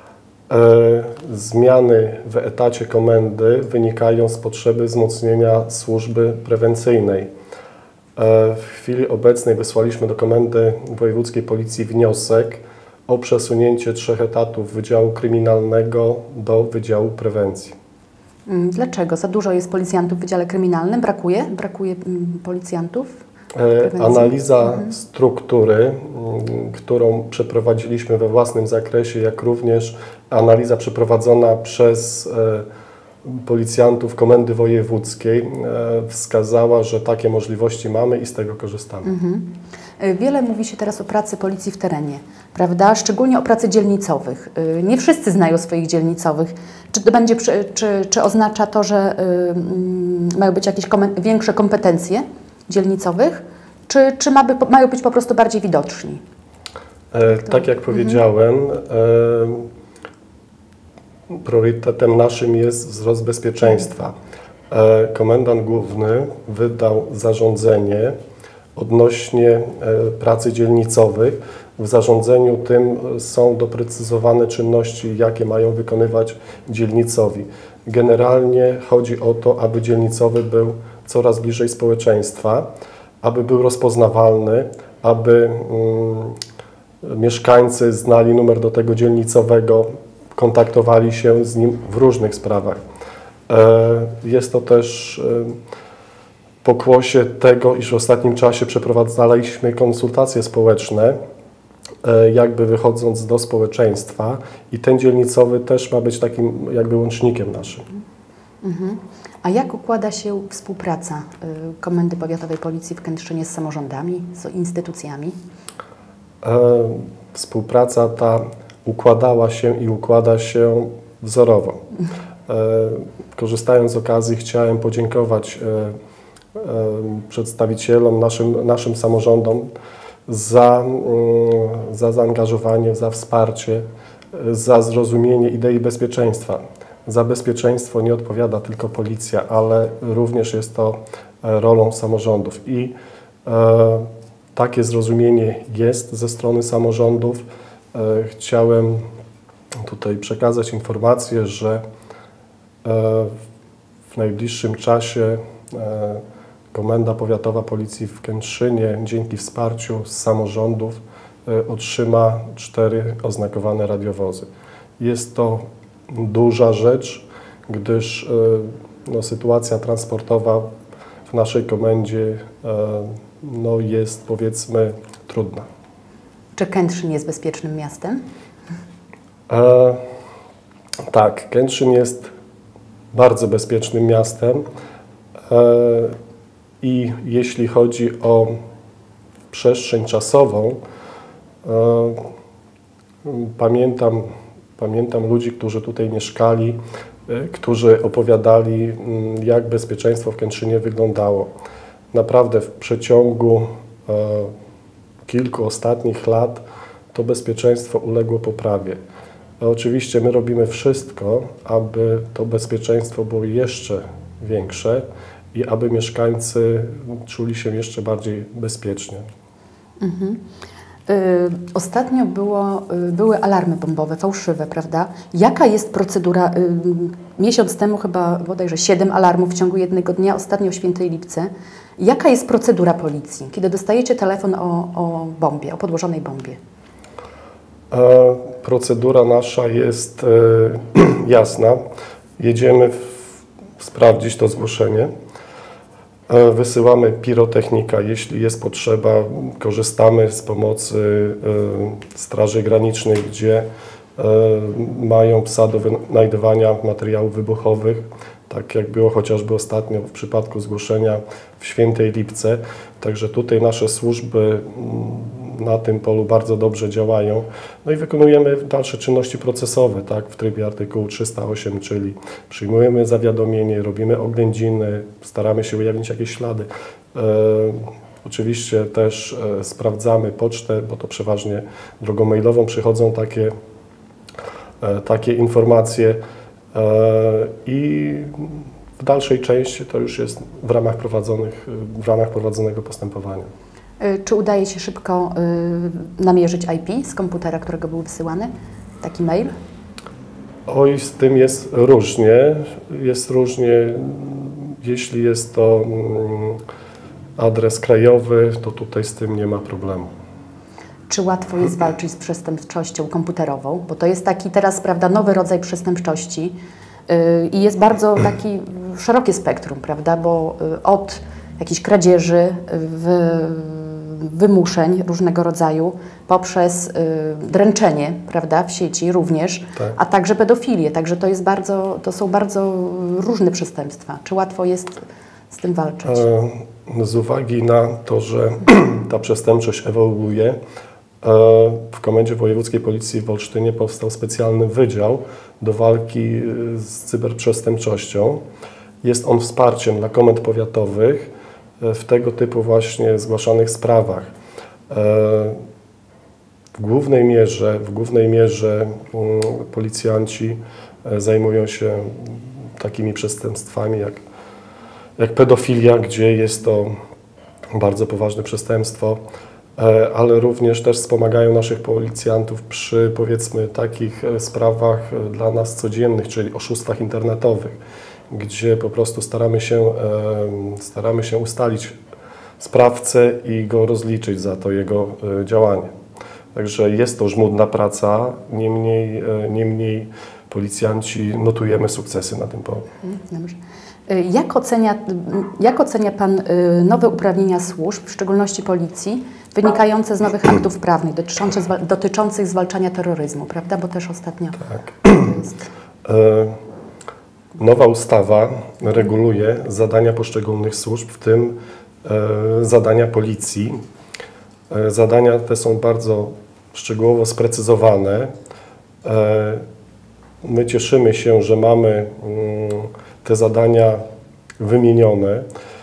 Zmiany w etacie komendy wynikają z potrzeby wzmocnienia służby prewencyjnej. W chwili obecnej wysłaliśmy do Komendy Wojewódzkiej Policji wniosek o przesunięcie trzech etatów Wydziału Kryminalnego do Wydziału Prewencji. Dlaczego? Za dużo jest policjantów w Wydziale Kryminalnym? Brakuje? Brakuje policjantów? Analiza mhm. struktury, którą przeprowadziliśmy we własnym zakresie, jak również analiza przeprowadzona przez policjantów Komendy Wojewódzkiej wskazała, że takie możliwości mamy i z tego korzystamy. Mhm. Wiele mówi się teraz o pracy policji w terenie, prawda? Szczególnie o pracy dzielnicowych. Nie wszyscy znają swoich dzielnicowych. Czy to będzie, czy, czy oznacza to, że mają być jakieś większe kompetencje dzielnicowych, czy, czy ma by, mają być po prostu bardziej widoczni? E, tak jak mhm. powiedziałem, e, priorytetem naszym jest wzrost bezpieczeństwa. E, komendant główny wydał zarządzenie odnośnie e, pracy dzielnicowych. W zarządzeniu tym są doprecyzowane czynności, jakie mają wykonywać dzielnicowi. Generalnie chodzi o to, aby dzielnicowy był coraz bliżej społeczeństwa, aby był rozpoznawalny, aby mm, mieszkańcy znali numer do tego dzielnicowego, kontaktowali się z nim w różnych sprawach. E, jest to też e, pokłosie tego, iż w ostatnim czasie przeprowadzaliśmy konsultacje społeczne, e, jakby wychodząc do społeczeństwa, i ten dzielnicowy też ma być takim jakby łącznikiem naszym. Mhm. A jak układa się współpraca y, Komendy Powiatowej Policji w Kętrzynie z samorządami, z instytucjami? E, współpraca ta układała się i układa się wzorowo. E, korzystając z okazji, chciałem podziękować e, e, przedstawicielom, naszym, naszym samorządom za, y, za zaangażowanie, za wsparcie, za zrozumienie idei bezpieczeństwa. Za bezpieczeństwo nie odpowiada tylko policja, ale również jest to rolą samorządów i e, takie zrozumienie jest ze strony samorządów. Chciałem tutaj przekazać informację, że w najbliższym czasie Komenda Powiatowa Policji w Kętrzynie dzięki wsparciu z samorządów otrzyma cztery oznakowane radiowozy. Jest to duża rzecz, gdyż no, sytuacja transportowa w naszej komendzie no, jest, powiedzmy, trudna. Czy Kętrzyn jest bezpiecznym miastem? E, tak, Kętrzyn jest bardzo bezpiecznym miastem e, i jeśli chodzi o przestrzeń czasową, e, pamiętam, pamiętam ludzi, którzy tutaj mieszkali, e, którzy opowiadali, m, jak bezpieczeństwo w Kętrzynie wyglądało. Naprawdę w przeciągu e, kilku ostatnich lat to bezpieczeństwo uległo poprawie. A oczywiście my robimy wszystko, aby to bezpieczeństwo było jeszcze większe i aby mieszkańcy czuli się jeszcze bardziej bezpiecznie. Mhm. Y, ostatnio było, y, były alarmy bombowe, fałszywe, prawda? Jaka jest procedura? Y, miesiąc temu chyba bodajże siedem alarmów w ciągu jednego dnia, ostatnio o Świętej Lipce. Jaka jest procedura policji, kiedy dostajecie telefon o, o bombie, o podłożonej bombie? E, procedura nasza jest e, jasna. Jedziemy w, sprawdzić to zgłoszenie. E, wysyłamy pirotechnika, jeśli jest potrzeba. Korzystamy z pomocy e, Straży Granicznej, gdzie e, mają psa do wynajdywania materiałów wybuchowych. Tak jak było chociażby ostatnio w przypadku zgłoszenia w Świętej Lipce. Także tutaj nasze służby na tym polu bardzo dobrze działają. No i wykonujemy dalsze czynności procesowe, tak, w trybie artykułu trzysta osiem, czyli przyjmujemy zawiadomienie, robimy oględziny, staramy się ujawnić jakieś ślady. E, oczywiście też e, sprawdzamy pocztę, bo to przeważnie drogą mailową przychodzą takie, e, takie informacje. I w dalszej części to już jest w ramach, prowadzonych, w ramach prowadzonego postępowania. Czy udaje się szybko y, namierzyć I P z komputera, którego był wysyłany? Taki mail? Oj, z tym jest różnie. Jest różnie, jeśli jest to adres krajowy, to tutaj z tym nie ma problemu. Czy łatwo jest walczyć z przestępczością komputerową? Bo to jest taki teraz, prawda, nowy rodzaj przestępczości yy, i jest bardzo taki szerokie spektrum, prawda, bo yy, od jakichś kradzieży, wy, wymuszeń różnego rodzaju, poprzez yy, dręczenie, prawda, w sieci również, tak, a także pedofilię. Także to jest bardzo, to są bardzo różne przestępstwa. Czy łatwo jest z tym walczyć? E, z uwagi na to, że ta przestępczość ewoluuje, w Komendzie Wojewódzkiej Policji w Olsztynie powstał specjalny wydział do walki z cyberprzestępczością. Jest on wsparciem dla komend powiatowych w tego typu właśnie zgłaszanych sprawach. W głównej mierze, w głównej mierze policjanci zajmują się takimi przestępstwami jak, jak pedofilia, gdzie jest to bardzo poważne przestępstwo, ale również też wspomagają naszych policjantów przy, powiedzmy, takich sprawach dla nas codziennych, czyli oszustwach internetowych, gdzie po prostu staramy się, staramy się ustalić sprawcę i go rozliczyć za to jego działanie. Także jest to żmudna praca, niemniej, niemniej policjanci notujemy sukcesy na tym polu. Dobrze. Jak ocenia, jak ocenia Pan nowe uprawnienia służb, w szczególności policji, wynikające z nowych aktów prawnych dotyczących, dotyczących zwalczania terroryzmu, prawda? Bo też ostatnio tak jest. Nowa ustawa reguluje zadania poszczególnych służb, w tym zadania policji. Zadania te są bardzo szczegółowo sprecyzowane. My cieszymy się, że mamy te zadania wymienione.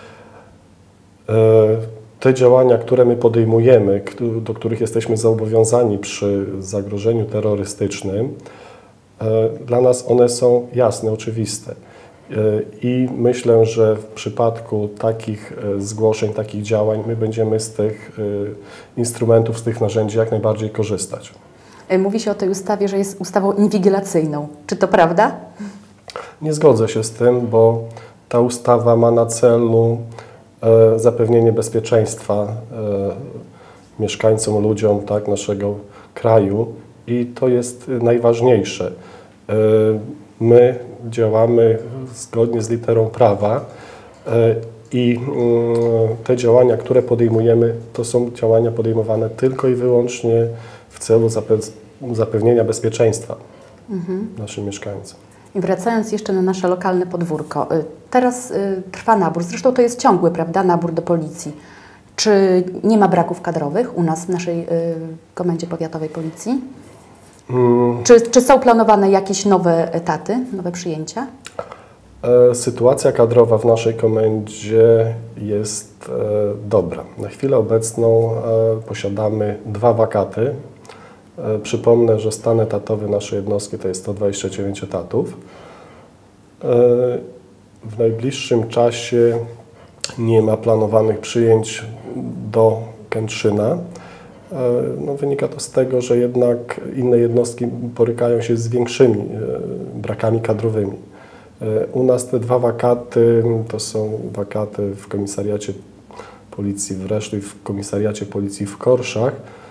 Te działania, które my podejmujemy, do których jesteśmy zobowiązani przy zagrożeniu terrorystycznym, dla nas one są jasne, oczywiste. I myślę, że w przypadku takich zgłoszeń, takich działań, my będziemy z tych instrumentów, z tych narzędzi jak najbardziej korzystać. Mówi się o tej ustawie, że jest ustawą inwigilacyjną. Czy to prawda? Nie zgodzę się z tym, bo ta ustawa ma na celu e, zapewnienie bezpieczeństwa e, mieszkańcom, ludziom tak, naszego kraju i to jest najważniejsze. E, my działamy zgodnie z literą prawa e, i e, te działania, które podejmujemy, to są działania podejmowane tylko i wyłącznie w celu zape- zapewnienia bezpieczeństwa mhm. naszym mieszkańcom. I wracając jeszcze na nasze lokalne podwórko, teraz y, trwa nabór, zresztą to jest ciągły, prawda, nabór do policji. Czy nie ma braków kadrowych u nas w naszej y, Komendzie Powiatowej Policji? Hmm. Czy, czy są planowane jakieś nowe etaty, nowe przyjęcia? E, sytuacja kadrowa w naszej komendzie jest e, dobra. Na chwilę obecną e, posiadamy dwa wakaty. E, przypomnę, że stan etatowy naszej jednostki to jest sto dwadzieścia dziewięć etatów. E, w najbliższym czasie nie ma planowanych przyjęć do Kętrzyna. E, no, wynika to z tego, że jednak inne jednostki borykają się z większymi e, brakami kadrowymi. E, u nas te dwa wakaty to są wakaty w komisariacie policji w Resztu i w komisariacie policji w Korszach.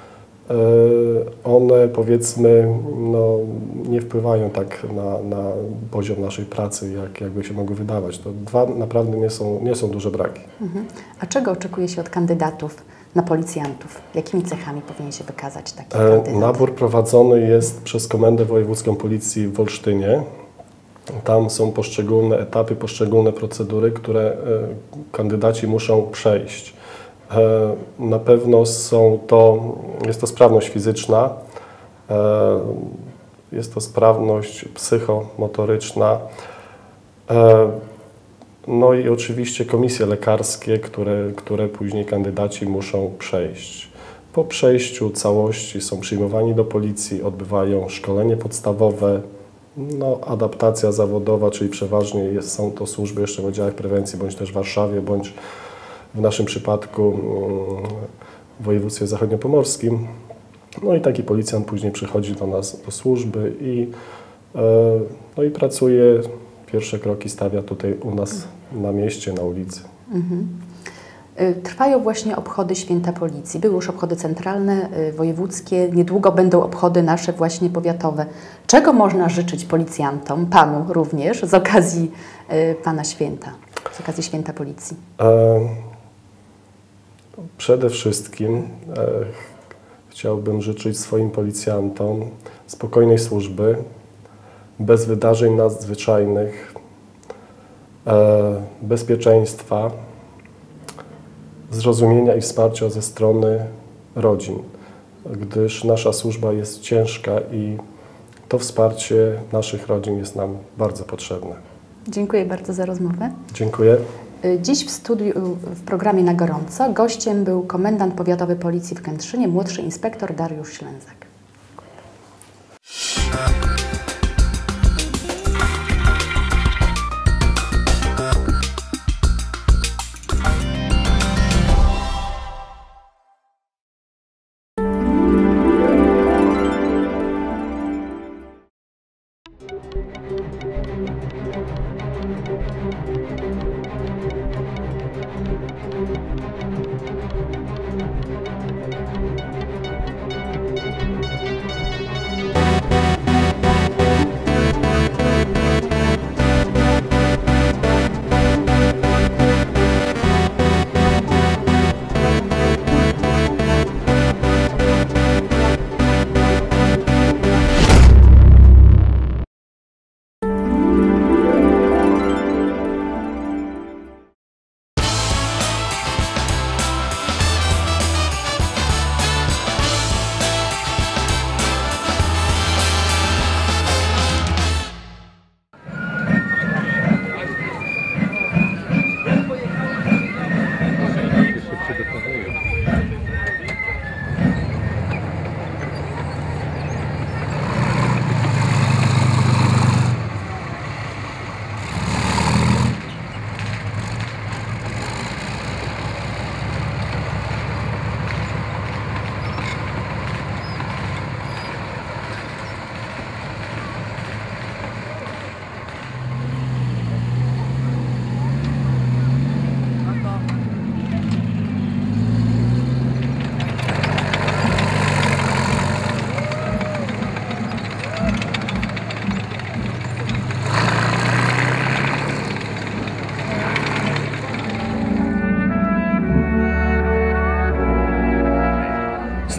One, powiedzmy, no, nie wpływają tak na, na poziom naszej pracy, jak, jakby się mogły wydawać. To dwa naprawdę nie są, nie są duże braki. Mhm. A czego oczekuje się od kandydatów na policjantów? Jakimi cechami powinien się wykazać taki kandydat? Nabór prowadzony jest przez Komendę Wojewódzką Policji w Olsztynie. Tam są poszczególne etapy, poszczególne procedury, które kandydaci muszą przejść. Na pewno są to, jest to sprawność fizyczna, jest to sprawność psychomotoryczna, no i oczywiście komisje lekarskie, które, które później kandydaci muszą przejść. Po przejściu całości są przyjmowani do policji, odbywają szkolenie podstawowe, no, adaptacja zawodowa, czyli przeważnie jest, są to służby jeszcze w oddziałach prewencji, bądź też w Warszawie, bądź w naszym przypadku w województwie zachodniopomorskim. No i taki policjant później przychodzi do nas do służby i, no i pracuje, pierwsze kroki stawia tutaj u nas na mieście, na ulicy. Mhm. Trwają właśnie obchody Święta Policji. Były już obchody centralne, wojewódzkie, niedługo będą obchody nasze właśnie powiatowe. Czego można życzyć policjantom, panu również, z okazji pana święta, z okazji Święta Policji? E, przede wszystkim e, chciałbym życzyć swoim policjantom spokojnej służby, bez wydarzeń nadzwyczajnych, e, bezpieczeństwa, zrozumienia i wsparcia ze strony rodzin, gdyż nasza służba jest ciężka i to wsparcie naszych rodzin jest nam bardzo potrzebne. Dziękuję bardzo za rozmowę. Dziękuję. Dziś w studiu, w programie Na Gorąco gościem był komendant powiatowy Policji w Kętrzynie, młodszy inspektor Dariusz Ślęzak.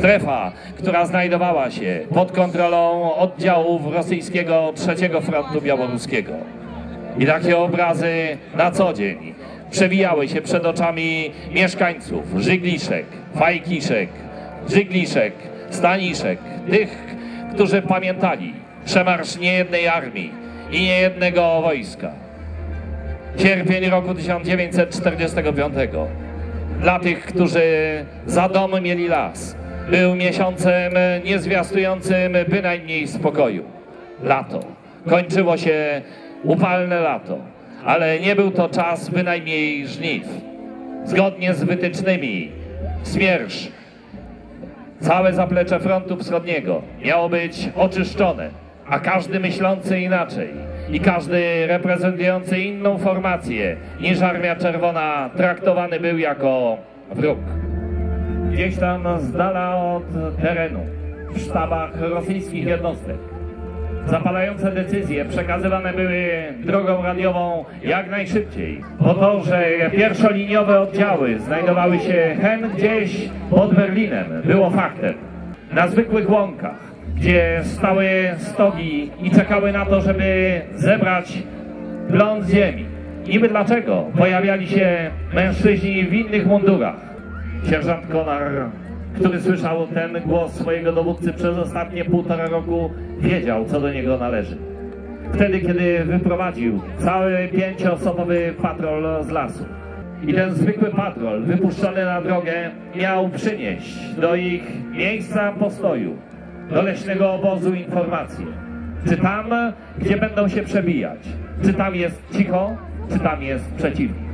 Strefa, która znajdowała się pod kontrolą oddziałów rosyjskiego trzeciego Frontu Białoruskiego. I takie obrazy na co dzień przewijały się przed oczami mieszkańców Żygliszek, Fajkiszek, Żygliszek, Staniszek, tych, którzy pamiętali przemarsz niejednej armii i niejednego wojska. Sierpień roku tysiąc dziewięćset czterdziestego piątego. Dla tych, którzy za dom mieli las, był miesiącem niezwiastującym bynajmniej spokoju. Lato. Kończyło się upalne lato, ale nie był to czas bynajmniej żniw. Zgodnie z wytycznymi Smiersz, całe zaplecze frontu wschodniego miało być oczyszczone, a każdy myślący inaczej i każdy reprezentujący inną formację niż Armia Czerwona traktowany był jako wróg. Gdzieś tam z dala od terenu, w sztabach rosyjskich jednostek, zapalające decyzje przekazywane były drogą radiową jak najszybciej, po to, że pierwszoliniowe oddziały znajdowały się hen gdzieś pod Berlinem, było faktem. Na zwykłych łąkach, gdzie stały stogi i czekały na to, żeby zebrać plon z ziemi. Niby dlaczego pojawiali się mężczyźni w innych mundurach. Sierżant Konar, który słyszał ten głos swojego dowódcy przez ostatnie półtora roku, wiedział, co do niego należy. Wtedy, kiedy wyprowadził cały pięcioosobowy patrol z lasu. I ten zwykły patrol, wypuszczony na drogę, miał przynieść do ich miejsca postoju, do leśnego obozu informacje. Czy tam, gdzie będą się przebijać, czy tam jest cicho, czy tam jest przeciwnik.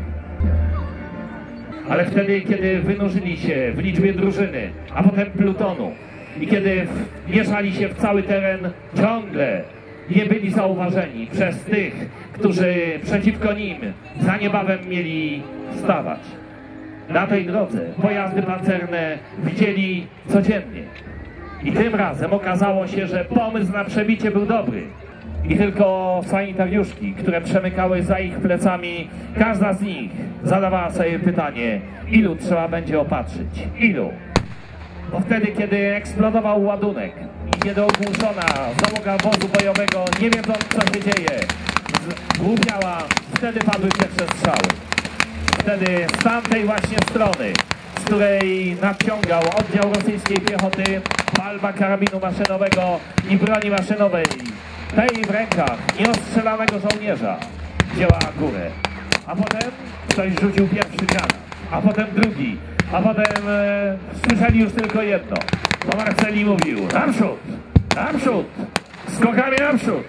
Ale wtedy, kiedy wynurzyli się w liczbie drużyny, a potem plutonu i kiedy wmieszali się w cały teren, ciągle nie byli zauważeni przez tych, którzy przeciwko nim za niebawem mieli stawać. Na tej drodze pojazdy pancerne widzieli codziennie. I tym razem okazało się, że pomysł na przebicie był dobry. I tylko sanitariuszki, które przemykały za ich plecami, każda z nich zadawała sobie pytanie, ilu trzeba będzie opatrzyć, ilu? Bo wtedy, kiedy eksplodował ładunek i kiedy ogłuszona załoga wozu bojowego, nie wiedząc co się dzieje, zgłupiała, wtedy padły pierwsze strzały. Wtedy z tamtej właśnie strony, z której nadciągał oddział rosyjskiej piechoty, palba karabinu maszynowego i broni maszynowej, tej w rękach nieostrzelanego żołnierza wzięła górę. A potem ktoś rzucił pierwszy granat, a potem drugi, a potem e, słyszeli już tylko jedno. To Marceli mówił, naprzód, naprzód, skokami naprzód.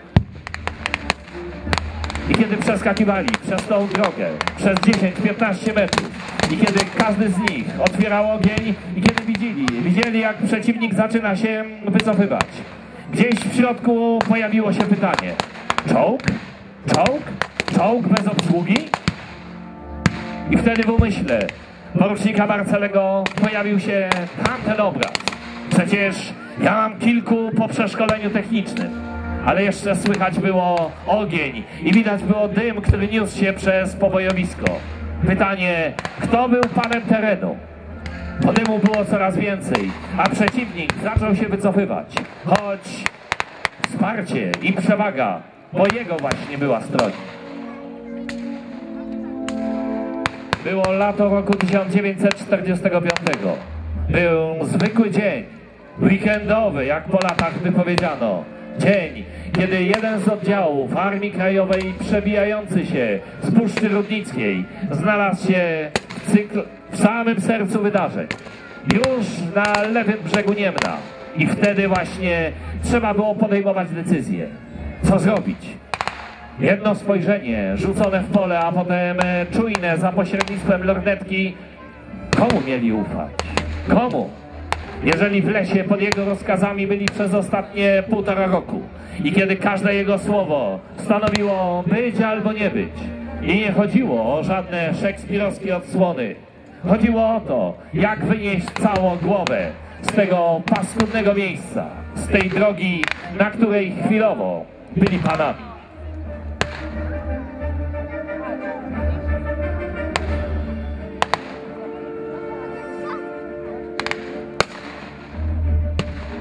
I kiedy przeskakiwali przez tą drogę, przez dziesięć piętnaście metrów, i kiedy każdy z nich otwierał ogień, i kiedy widzieli, widzieli jak przeciwnik zaczyna się wycofywać, gdzieś w środku pojawiło się pytanie, czołg? Czołg? Czołg bez obsługi? I wtedy w umyśle porucznika Marcelego pojawił się tamten obraz. Przecież ja mam kilku po przeszkoleniu technicznym, ale jeszcze słychać było ogień i widać było dym, który niósł się przez pobojowisko. Pytanie, kto był panem terenu? Bo dymu było coraz więcej, a przeciwnik zaczął się wycofywać, choć wsparcie i przewaga po jego właśnie była stronie. Było lato roku tysiąc dziewięćset czterdziestego piątego. Był zwykły dzień, weekendowy, jak po latach by powiedziano. Dzień, kiedy jeden z oddziałów Armii Krajowej przebijający się z Puszczy Rudnickiej znalazł się w, cykl, w samym sercu wydarzeń. Już na lewym brzegu Niemna. I wtedy właśnie trzeba było podejmować decyzję. Co zrobić? Jedno spojrzenie rzucone w pole, a potem czujne za pośrednictwem lornetki. Komu mieli ufać? Komu? Jeżeli w lesie pod jego rozkazami byli przez ostatnie półtora roku i kiedy każde jego słowo stanowiło być albo nie być. I nie chodziło o żadne szekspirowskie odsłony. Chodziło o to, jak wynieść całą głowę z tego paskudnego miejsca, z tej drogi, na której chwilowo byli panami.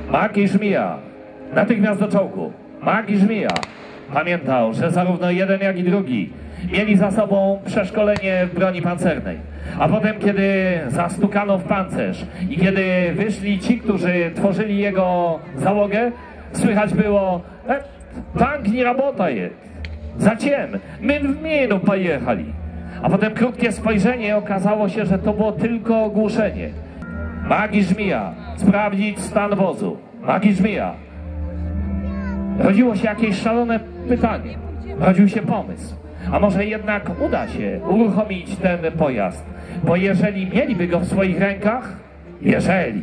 Mak i Żmija. Natychmiast do czołgu. Mak i Żmija. Pamiętał, że zarówno jeden, jak i drugi mieli za sobą przeszkolenie w broni pancernej. A potem, kiedy zastukano w pancerz i kiedy wyszli ci, którzy tworzyli jego załogę, słychać było: e, tank nie работает. Zачем? My w minu pojechali. A potem krótkie spojrzenie, okazało się, że to było tylko ogłuszenie. Mak i Żmija. Sprawdzić stan wozu. Mak i Żmija. Rodziło się jakieś szalone pytanie. Rodził się pomysł. A może jednak uda się uruchomić ten pojazd? Bo jeżeli mieliby go w swoich rękach, jeżeli.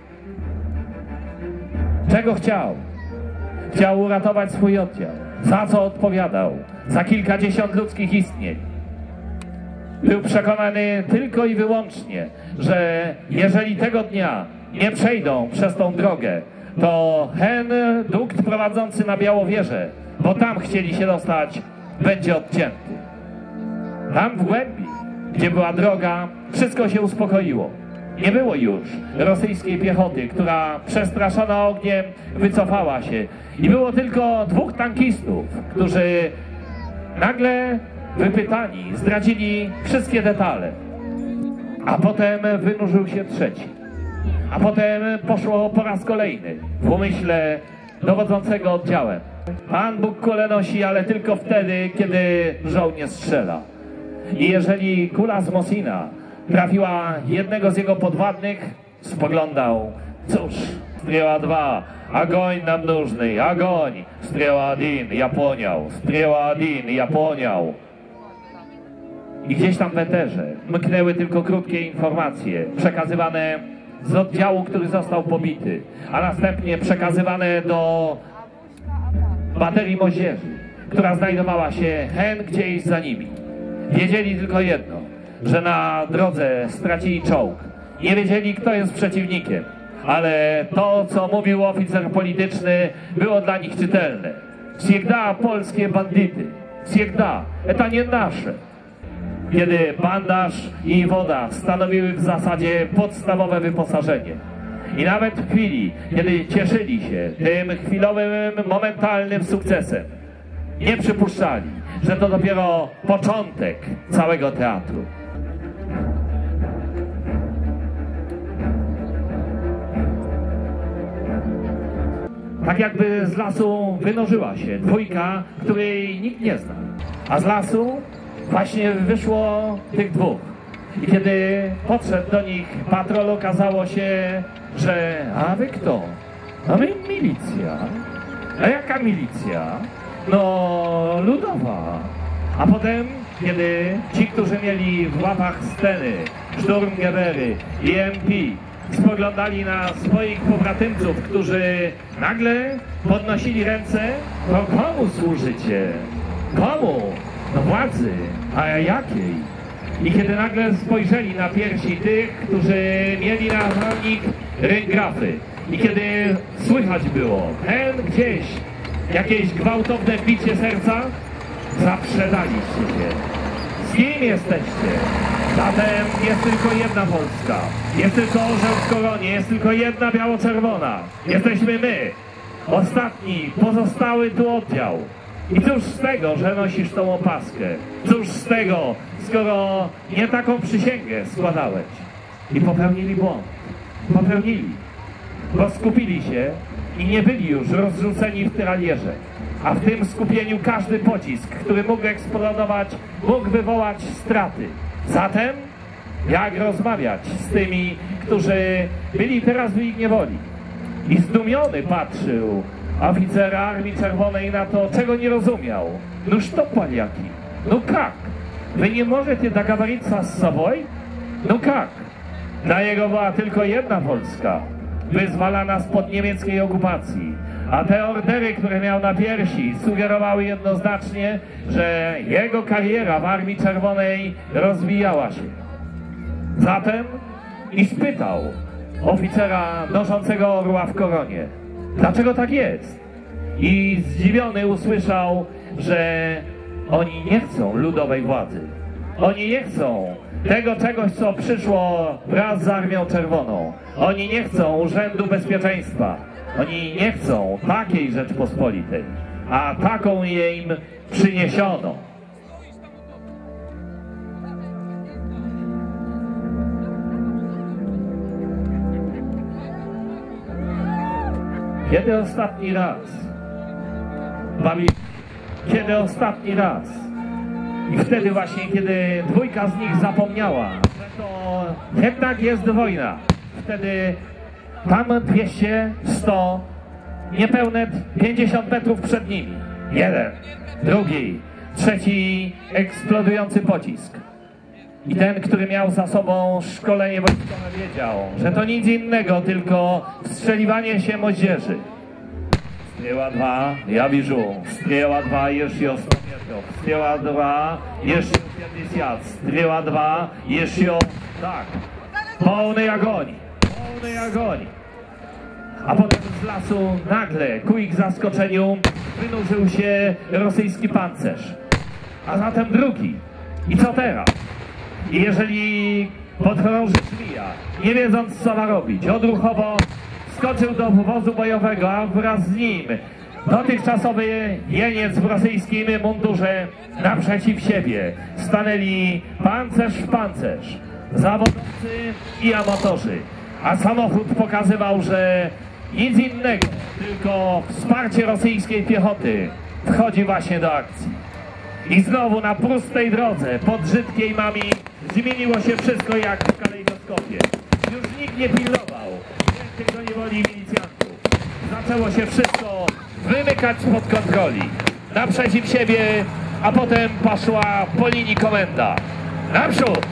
Czego chciał? Chciał uratować swój oddział. Za co odpowiadał? Za kilkadziesiąt ludzkich istnień. Był przekonany tylko i wyłącznie, że jeżeli tego dnia nie przejdą przez tą drogę, to hen dukt prowadzący na Białowieżę, bo tam chcieli się dostać, będzie odcięty. Tam w głębi, gdzie była droga, wszystko się uspokoiło. Nie było już rosyjskiej piechoty, która przestraszona ogniem wycofała się. I było tylko dwóch tankistów, którzy nagle wypytani zdradzili wszystkie detale. A potem wynurzył się trzeci. A potem poszło po raz kolejny w umyśle dowodzącego oddziałem. Pan Bóg kule nosi, ale tylko wtedy, kiedy żołnierz strzela. I jeżeli kula z Mosina trafiła jednego z jego podwładnych, spoglądał: cóż, strzała dwa, огонь nam нужный, огонь, strzała один, ja poniał, strzała один, ja poniał. I gdzieś tam w eterze mknęły tylko krótkie informacje, przekazywane z oddziału, który został pobity, a następnie przekazywane do baterii moździerzy, która znajdowała się hen gdzieś za nimi. Wiedzieli tylko jedno, że na drodze stracili czołg. Nie wiedzieli, kto jest przeciwnikiem, ale to, co mówił oficer polityczny, było dla nich czytelne. Всегда polskie bandyty. Всегда. Это nie nasze. Kiedy bandaż i woda stanowiły w zasadzie podstawowe wyposażenie. I nawet w chwili, kiedy cieszyli się tym chwilowym, momentalnym sukcesem, nie przypuszczali, że to dopiero początek całego teatru. Tak jakby z lasu wynurzyła się dwójka, której nikt nie zna. A z lasu właśnie wyszło tych dwóch. I kiedy podszedł do nich patrol, okazało się, że a wy kto? A my milicja. A jaka milicja? No ludowa. A potem, kiedy ci, którzy mieli w łapach sceny, Sturmgewehry i M P, spoglądali na swoich pobratymców, którzy nagle podnosili ręce, to komu służycie? Komu? No władzy. A jakiej? I kiedy nagle spojrzeli na piersi tych, którzy mieli na nich ryngrafy, i kiedy słychać było hen gdzieś jakieś gwałtowne bicie serca, zaprzedaliście się. Z kim jesteście? Zatem jest tylko jedna Polska. Jest tylko orzeł w koronie, jest tylko jedna biało-czerwona. Jesteśmy my. Ostatni, pozostały tu oddział. I cóż z tego, że nosisz tą opaskę? Cóż z tego, skoro nie taką przysięgę składałeś? I popełnili błąd. Popełnili. Bo skupili się i nie byli już rozrzuceni w tyralierze. A w tym skupieniu każdy pocisk, który mógł eksplodować, mógł wywołać straty. Zatem jak rozmawiać z tymi, którzy byli teraz w ich niewoli? I zdumiony patrzył oficer Armii Czerwonej na to, czego nie rozumiał. No что, поляки? No как? Wy nie możecie dogaвориться z sobą? No как? Dla jego była tylko jedna Polska, wyzwalana spod niemieckiej okupacji. A te ordery, które miał na piersi, sugerowały jednoznacznie, że jego kariera w Armii Czerwonej rozwijała się. Zatem i spytał oficera noszącego orła w koronie, dlaczego tak jest? I zdziwiony usłyszał, że oni nie chcą ludowej władzy. Oni nie chcą tego czegoś, co przyszło wraz z Armią Czerwoną. Oni nie chcą Urzędu Bezpieczeństwa. Oni nie chcą takiej Rzeczpospolitej, a taką jej im przyniesiono. Kiedy ostatni raz bawi... Kiedy ostatni raz i wtedy właśnie, kiedy dwójka z nich zapomniała, że to jednak jest wojna, wtedy tam dwieście, sto, niepełne pięćdziesiąt metrów przed nimi. Jeden, drugi, trzeci eksplodujący pocisk. I ten, który miał za sobą szkolenie wojskowe, wiedział, że to nic innego, tylko wstrzeliwanie się moździerzy. Strzela dwa, Jawiżu. Strzela dwa, jeszcze sto metrów. Strzela dwa, jeszcze pięćdziesiąt. Strzela dwa, jeszcze... Tak. Pełnej agonii. Pełnej agonii. A potem z lasu nagle, ku ich zaskoczeniu, wynurzył się rosyjski pancerz. A zatem drugi. I co teraz? I jeżeli podchorąży Żmija, nie wiedząc co ma robić, odruchowo skoczył do wozu bojowego, a wraz z nim dotychczasowy jeniec w rosyjskim mundurze, naprzeciw siebie stanęli pancerz w pancerz, zawodowcy i amatorzy, a samochód pokazywał, że nic innego, tylko wsparcie rosyjskiej piechoty wchodzi właśnie do akcji. I znowu na prostej drodze, pod Żydkiej Mami, zmieniło się wszystko jak w kalejdoskopie. Już nikt nie pilnował tych do niewoli milicjantów. Zaczęło się wszystko wymykać spod kontroli. Naprzeciw siebie, a potem poszła po linii komenda. Naprzód!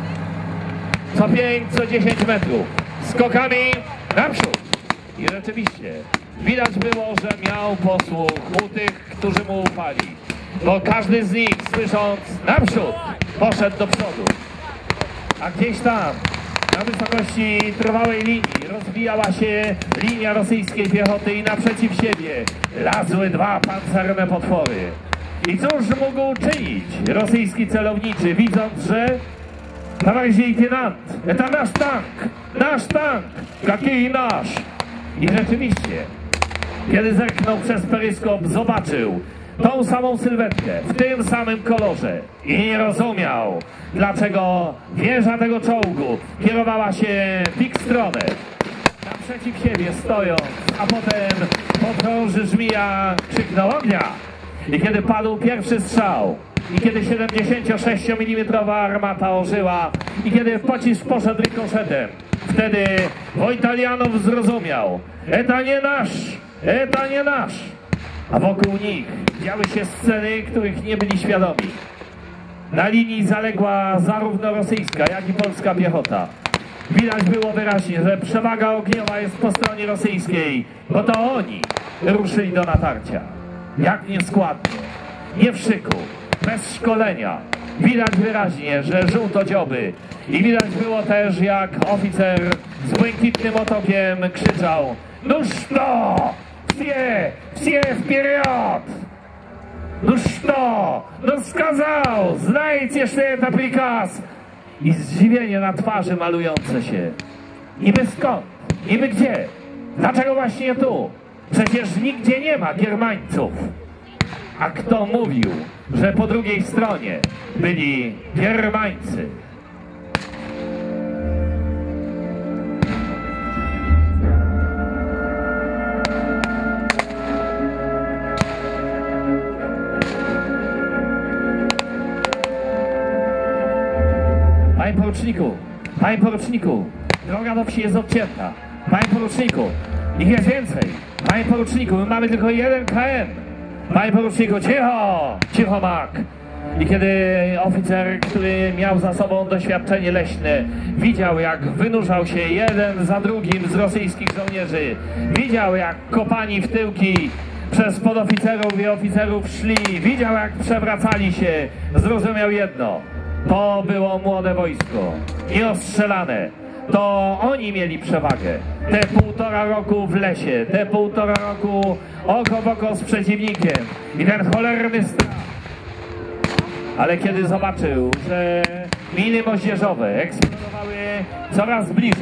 Co pięć, co dziesięć metrów. Skokami naprzód. I rzeczywiście widać było, że miał posłuch u tych, którzy mu ufali. Bo każdy z nich, słysząc naprzód, poszedł do przodu. A gdzieś tam, na wysokości trwałej linii, rozbijała się linia rosyjskiej piechoty i naprzeciw siebie lazły dwa pancerne potwory. I cóż mógł czynić rosyjski celowniczy, widząc, że towarisz lejtenant, to nasz tank, nasz tank, jaki nasz. I rzeczywiście, kiedy zerknął przez peryskop, zobaczył tą samą sylwetkę, w tym samym kolorze i nie rozumiał, dlaczego wieża tego czołgu kierowała się w ich stronę. Naprzeciw siebie stojąc, a potem podchorąży Żmija krzyknął ognia. I kiedy padł pierwszy strzał, i kiedy siedemdziesięciosześciomilimetrowa armata ożyła, i kiedy pocisk poszedł rykoszetem, wtedy Wojtalianow zrozumiał, eta nie nasz, eta nie nasz. A wokół nich działy się sceny, których nie byli świadomi. Na linii zaległa zarówno rosyjska, jak i polska piechota. Widać było wyraźnie, że przewaga ogniowa jest po stronie rosyjskiej, bo to oni ruszyli do natarcia. Jak nieskładnie, nie w szyku, bez szkolenia. Widać wyraźnie, że żółtodzioby. I widać było też, jak oficer z błękitnym otokiem krzyczał: "Nuż to! Wsie! Wsie wpierdziot! Nuż to! No skazał! Znajcie święta prikaz!" I zdziwienie na twarzy malujące się. Niby skąd? Niby gdzie? Dlaczego właśnie tu? Przecież nigdzie nie ma Giermańców. A kto mówił, że po drugiej stronie byli Giermańcy? Panie poruczniku, panie poruczniku, droga do wsi jest odcięta. Panie poruczniku, ich jest więcej. Panie poruczniku, my mamy tylko jeden K M. Panie poruczniku, cicho, cicho mak. I kiedy oficer, który miał za sobą doświadczenie leśne, widział, jak wynurzał się jeden za drugim z rosyjskich żołnierzy, widział, jak kopani w tyłki przez podoficerów i oficerów szli, widział, jak przewracali się, zrozumiał jedno: to było młode wojsko, nieostrzelane. To oni mieli przewagę. Te półtora roku w lesie, te półtora roku oko w oko z przeciwnikiem i ten cholerny strach. Ale kiedy zobaczył, że miny moździerzowe eksplodowały coraz bliżej,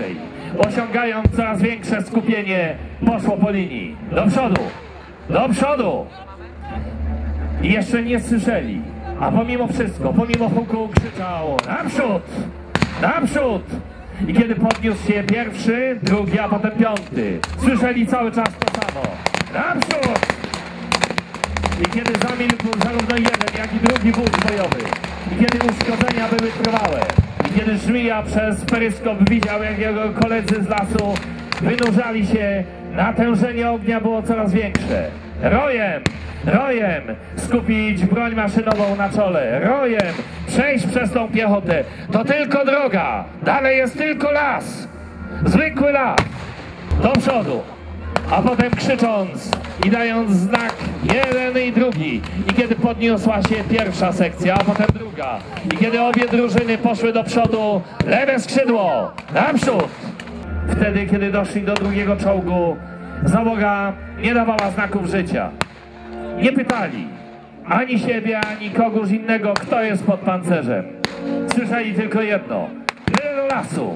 osiągając coraz większe skupienie, poszło po linii. Do przodu, do przodu. I jeszcze nie słyszeli, a pomimo wszystko, pomimo huku krzyczał naprzód, naprzód. I kiedy podniósł się pierwszy, drugi, a potem piąty, słyszeli cały czas to samo. Naprzód! I kiedy zamilkł zarówno jeden, jak i drugi wóz bojowy, i kiedy uszkodzenia były trwałe, i kiedy Żmija przez peryskop widział, jak jego koledzy z lasu wynurzali się, natężenie ognia było coraz większe. Rojem! Rojem skupić broń maszynową na czole, rojem przejść przez tą piechotę. To tylko droga, dalej jest tylko las, zwykły las. Do przodu, a potem krzycząc i dając znak jeden i drugi. I kiedy podniosła się pierwsza sekcja, a potem druga. I kiedy obie drużyny poszły do przodu, lewe skrzydło, naprzód. Wtedy, kiedy doszli do drugiego czołgu, załoga nie dawała znaków życia. Nie pytali ani siebie, ani kogoś innego, kto jest pod pancerzem. Słyszeli tylko jedno: tyle do lasu.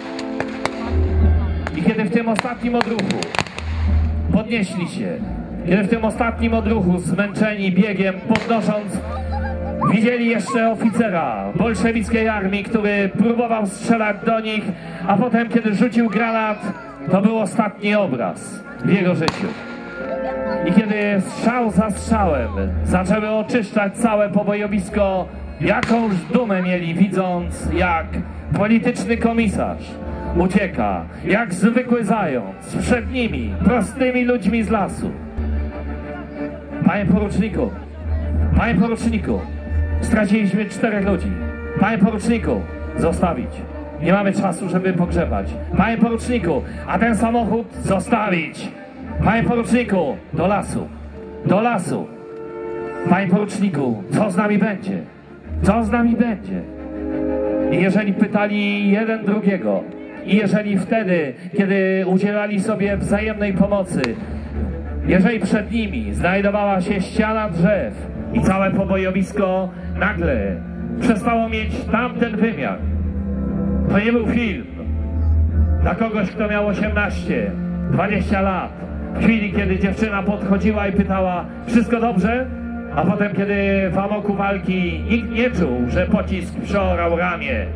I kiedy w tym ostatnim odruchu podnieśli się, kiedy w tym ostatnim odruchu, zmęczeni biegiem, podnosząc, widzieli jeszcze oficera bolszewickiej armii, który próbował strzelać do nich, a potem, kiedy rzucił granat, to był ostatni obraz w jego życiu. I kiedy strzał za strzałem zaczęły oczyszczać całe pobojowisko, jakąż dumę mieli, widząc, jak polityczny komisarz ucieka, jak zwykły zając, przed nimi, prostymi ludźmi z lasu. Panie poruczniku, panie poruczniku, straciliśmy czterech ludzi. Panie poruczniku, zostawić. Nie mamy czasu, żeby pogrzebać. Panie poruczniku, a ten samochód zostawić. Panie poruczniku, do lasu, do lasu. Panie poruczniku, co z nami będzie? Co z nami będzie? I jeżeli pytali jeden drugiego, i jeżeli wtedy, kiedy udzielali sobie wzajemnej pomocy, jeżeli przed nimi znajdowała się ściana drzew i całe pobojowisko nagle przestało mieć tamten wymiar, to nie był film dla kogoś, kto miał osiemnaście, dwadzieścia lat. W chwili, kiedy dziewczyna podchodziła i pytała: wszystko dobrze? A potem, kiedy w amoku walki nikt nie czuł, że pocisk przeorał ramię.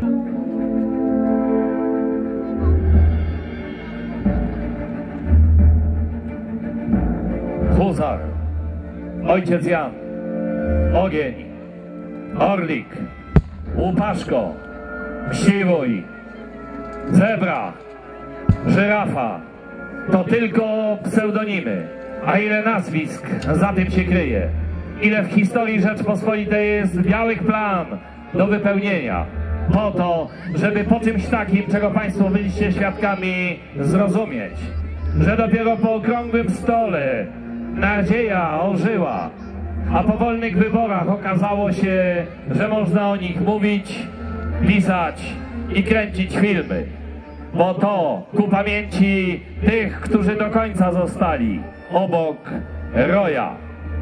Huzar, ojciec Jan, ogień, orlik, łupaszko, siwuj, zebra, żyrafa. To tylko pseudonimy, a ile nazwisk za tym się kryje. Ile w historii Rzeczpospolitej jest białych plam do wypełnienia. Po to, żeby po czymś takim, czego Państwo byliście świadkami, zrozumieć, że dopiero po okrągłym stole nadzieja ożyła, a po wolnych wyborach okazało się, że można o nich mówić, pisać i kręcić filmy. Bo to ku pamięci tych, którzy do końca zostali obok Roja.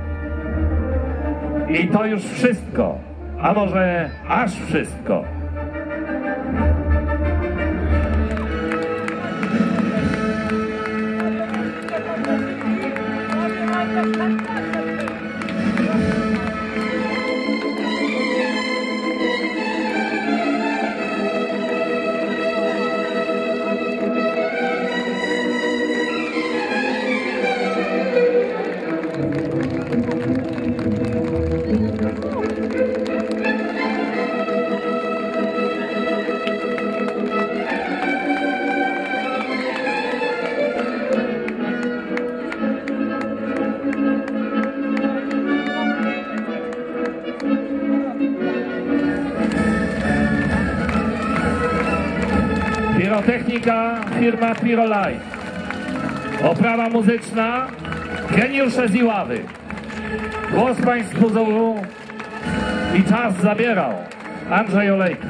I to już wszystko, a może aż wszystko. Pirotechnika, firma Pirolife. Oprawa muzyczna, geniusze z Iławy. Głos Państwu złożył i czas zabierał Andrzej Olejko.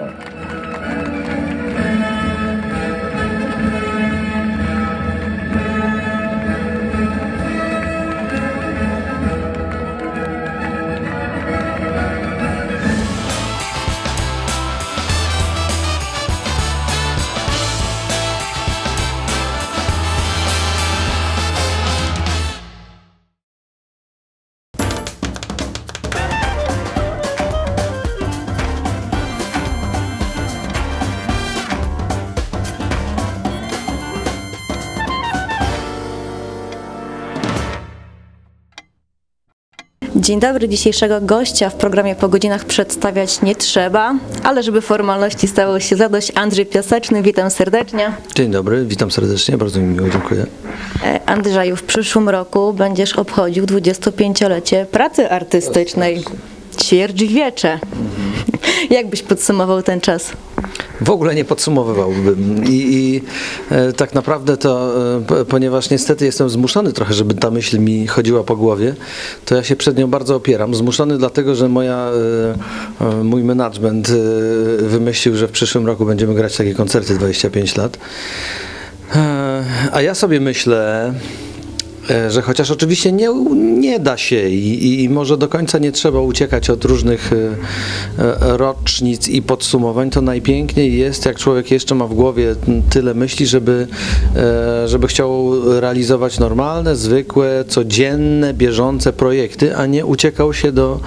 Dzień dobry. Dzisiejszego gościa w programie Po godzinach przedstawiać nie trzeba, ale żeby formalności stało się zadość, Andrzej Piaseczny, witam serdecznie. Dzień dobry, witam serdecznie, bardzo mi miło, dziękuję. Andrzeju, w przyszłym roku będziesz obchodził dwudziestopięciolecie pracy artystycznej. Ćwierćwiecze. Jak byś podsumował ten czas? W ogóle nie podsumowywałbym i, i e, tak naprawdę to, e, ponieważ niestety jestem zmuszony trochę, żeby ta myśl mi chodziła po głowie, to ja się przed nią bardzo opieram. Zmuszony dlatego, że moja, e, e, mój management e, wymyślił, że w przyszłym roku będziemy grać takie koncerty dwadzieścia pięć lat. E, a ja sobie myślę, że chociaż oczywiście nie, nie da się i, i może do końca nie trzeba uciekać od różnych rocznic i podsumowań, to najpiękniej jest, jak człowiek jeszcze ma w głowie tyle myśli, żeby, żeby chciał realizować normalne, zwykłe, codzienne, bieżące projekty, a nie uciekał się do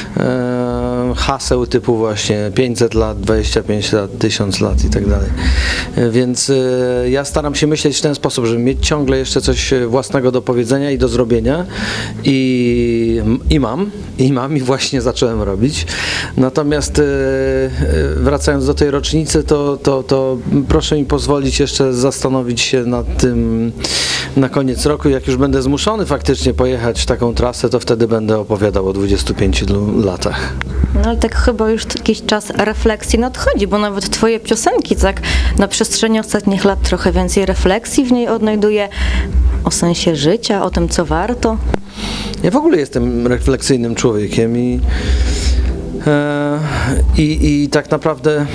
haseł typu właśnie pięćset lat, dwadzieścia pięć lat, tysiąc lat i tak dalej. Więc ja staram się myśleć w ten sposób, żeby mieć ciągle jeszcze coś własnego do powiedzenia i do zrobienia i, i mam, i mam i właśnie zacząłem robić. Natomiast wracając do tej rocznicy, to, to, to proszę mi pozwolić jeszcze zastanowić się nad tym na koniec roku. Jak już będę zmuszony faktycznie pojechać w taką trasę, to wtedy będę opowiadał o dwudziestu pięciu latach. No ale tak chyba już jakiś czas refleksji nadchodzi, bo nawet twoje piosenki tak na przestrzeni ostatnich lat trochę więcej refleksji w niej odnajduję o sensie życia, o tym, co warto. Ja w ogóle jestem refleksyjnym człowiekiem i, e, i, i tak naprawdę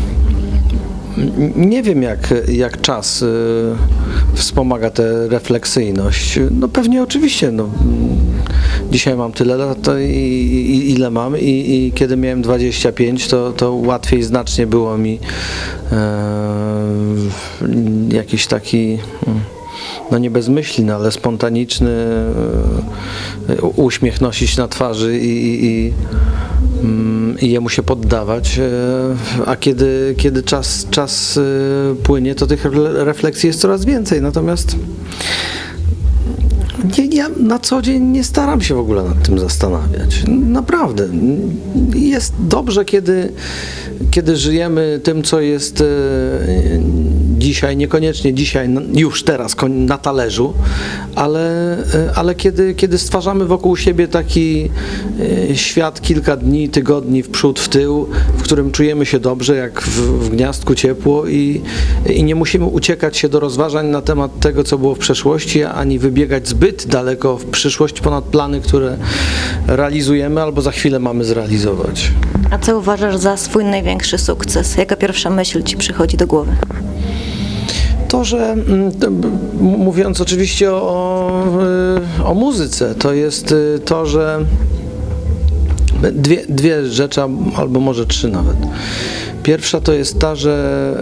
nie wiem, jak, jak czas y, wspomaga tę refleksyjność. No pewnie oczywiście, no, dzisiaj mam tyle lat i, i ile mam i, i kiedy miałem dwadzieścia pięć, to, to łatwiej znacznie było mi y, jakiś taki, no nie bezmyślny, ale spontaniczny y, uśmiech nosić na twarzy i, i, i i jemu się poddawać, a kiedy, kiedy czas, czas płynie, to tych refleksji jest coraz więcej. Natomiast ja na co dzień nie staram się w ogóle nad tym zastanawiać. Naprawdę. Jest dobrze, kiedy, kiedy żyjemy tym, co jest dzisiaj, niekoniecznie dzisiaj, już teraz na talerzu, ale, ale kiedy, kiedy stwarzamy wokół siebie taki świat kilka dni, tygodni w przód, w tył, w którym czujemy się dobrze, jak w, w gniazdku ciepło i, i nie musimy uciekać się do rozważań na temat tego, co było w przeszłości, ani wybiegać zbyt daleko w przyszłość ponad plany, które realizujemy albo za chwilę mamy zrealizować. A co uważasz za swój największy sukces? Jaka pierwsza myśl ci przychodzi do głowy? To, że mówiąc oczywiście o, o muzyce, to jest to, że dwie, dwie rzeczy, albo może trzy nawet. Pierwsza to jest ta, że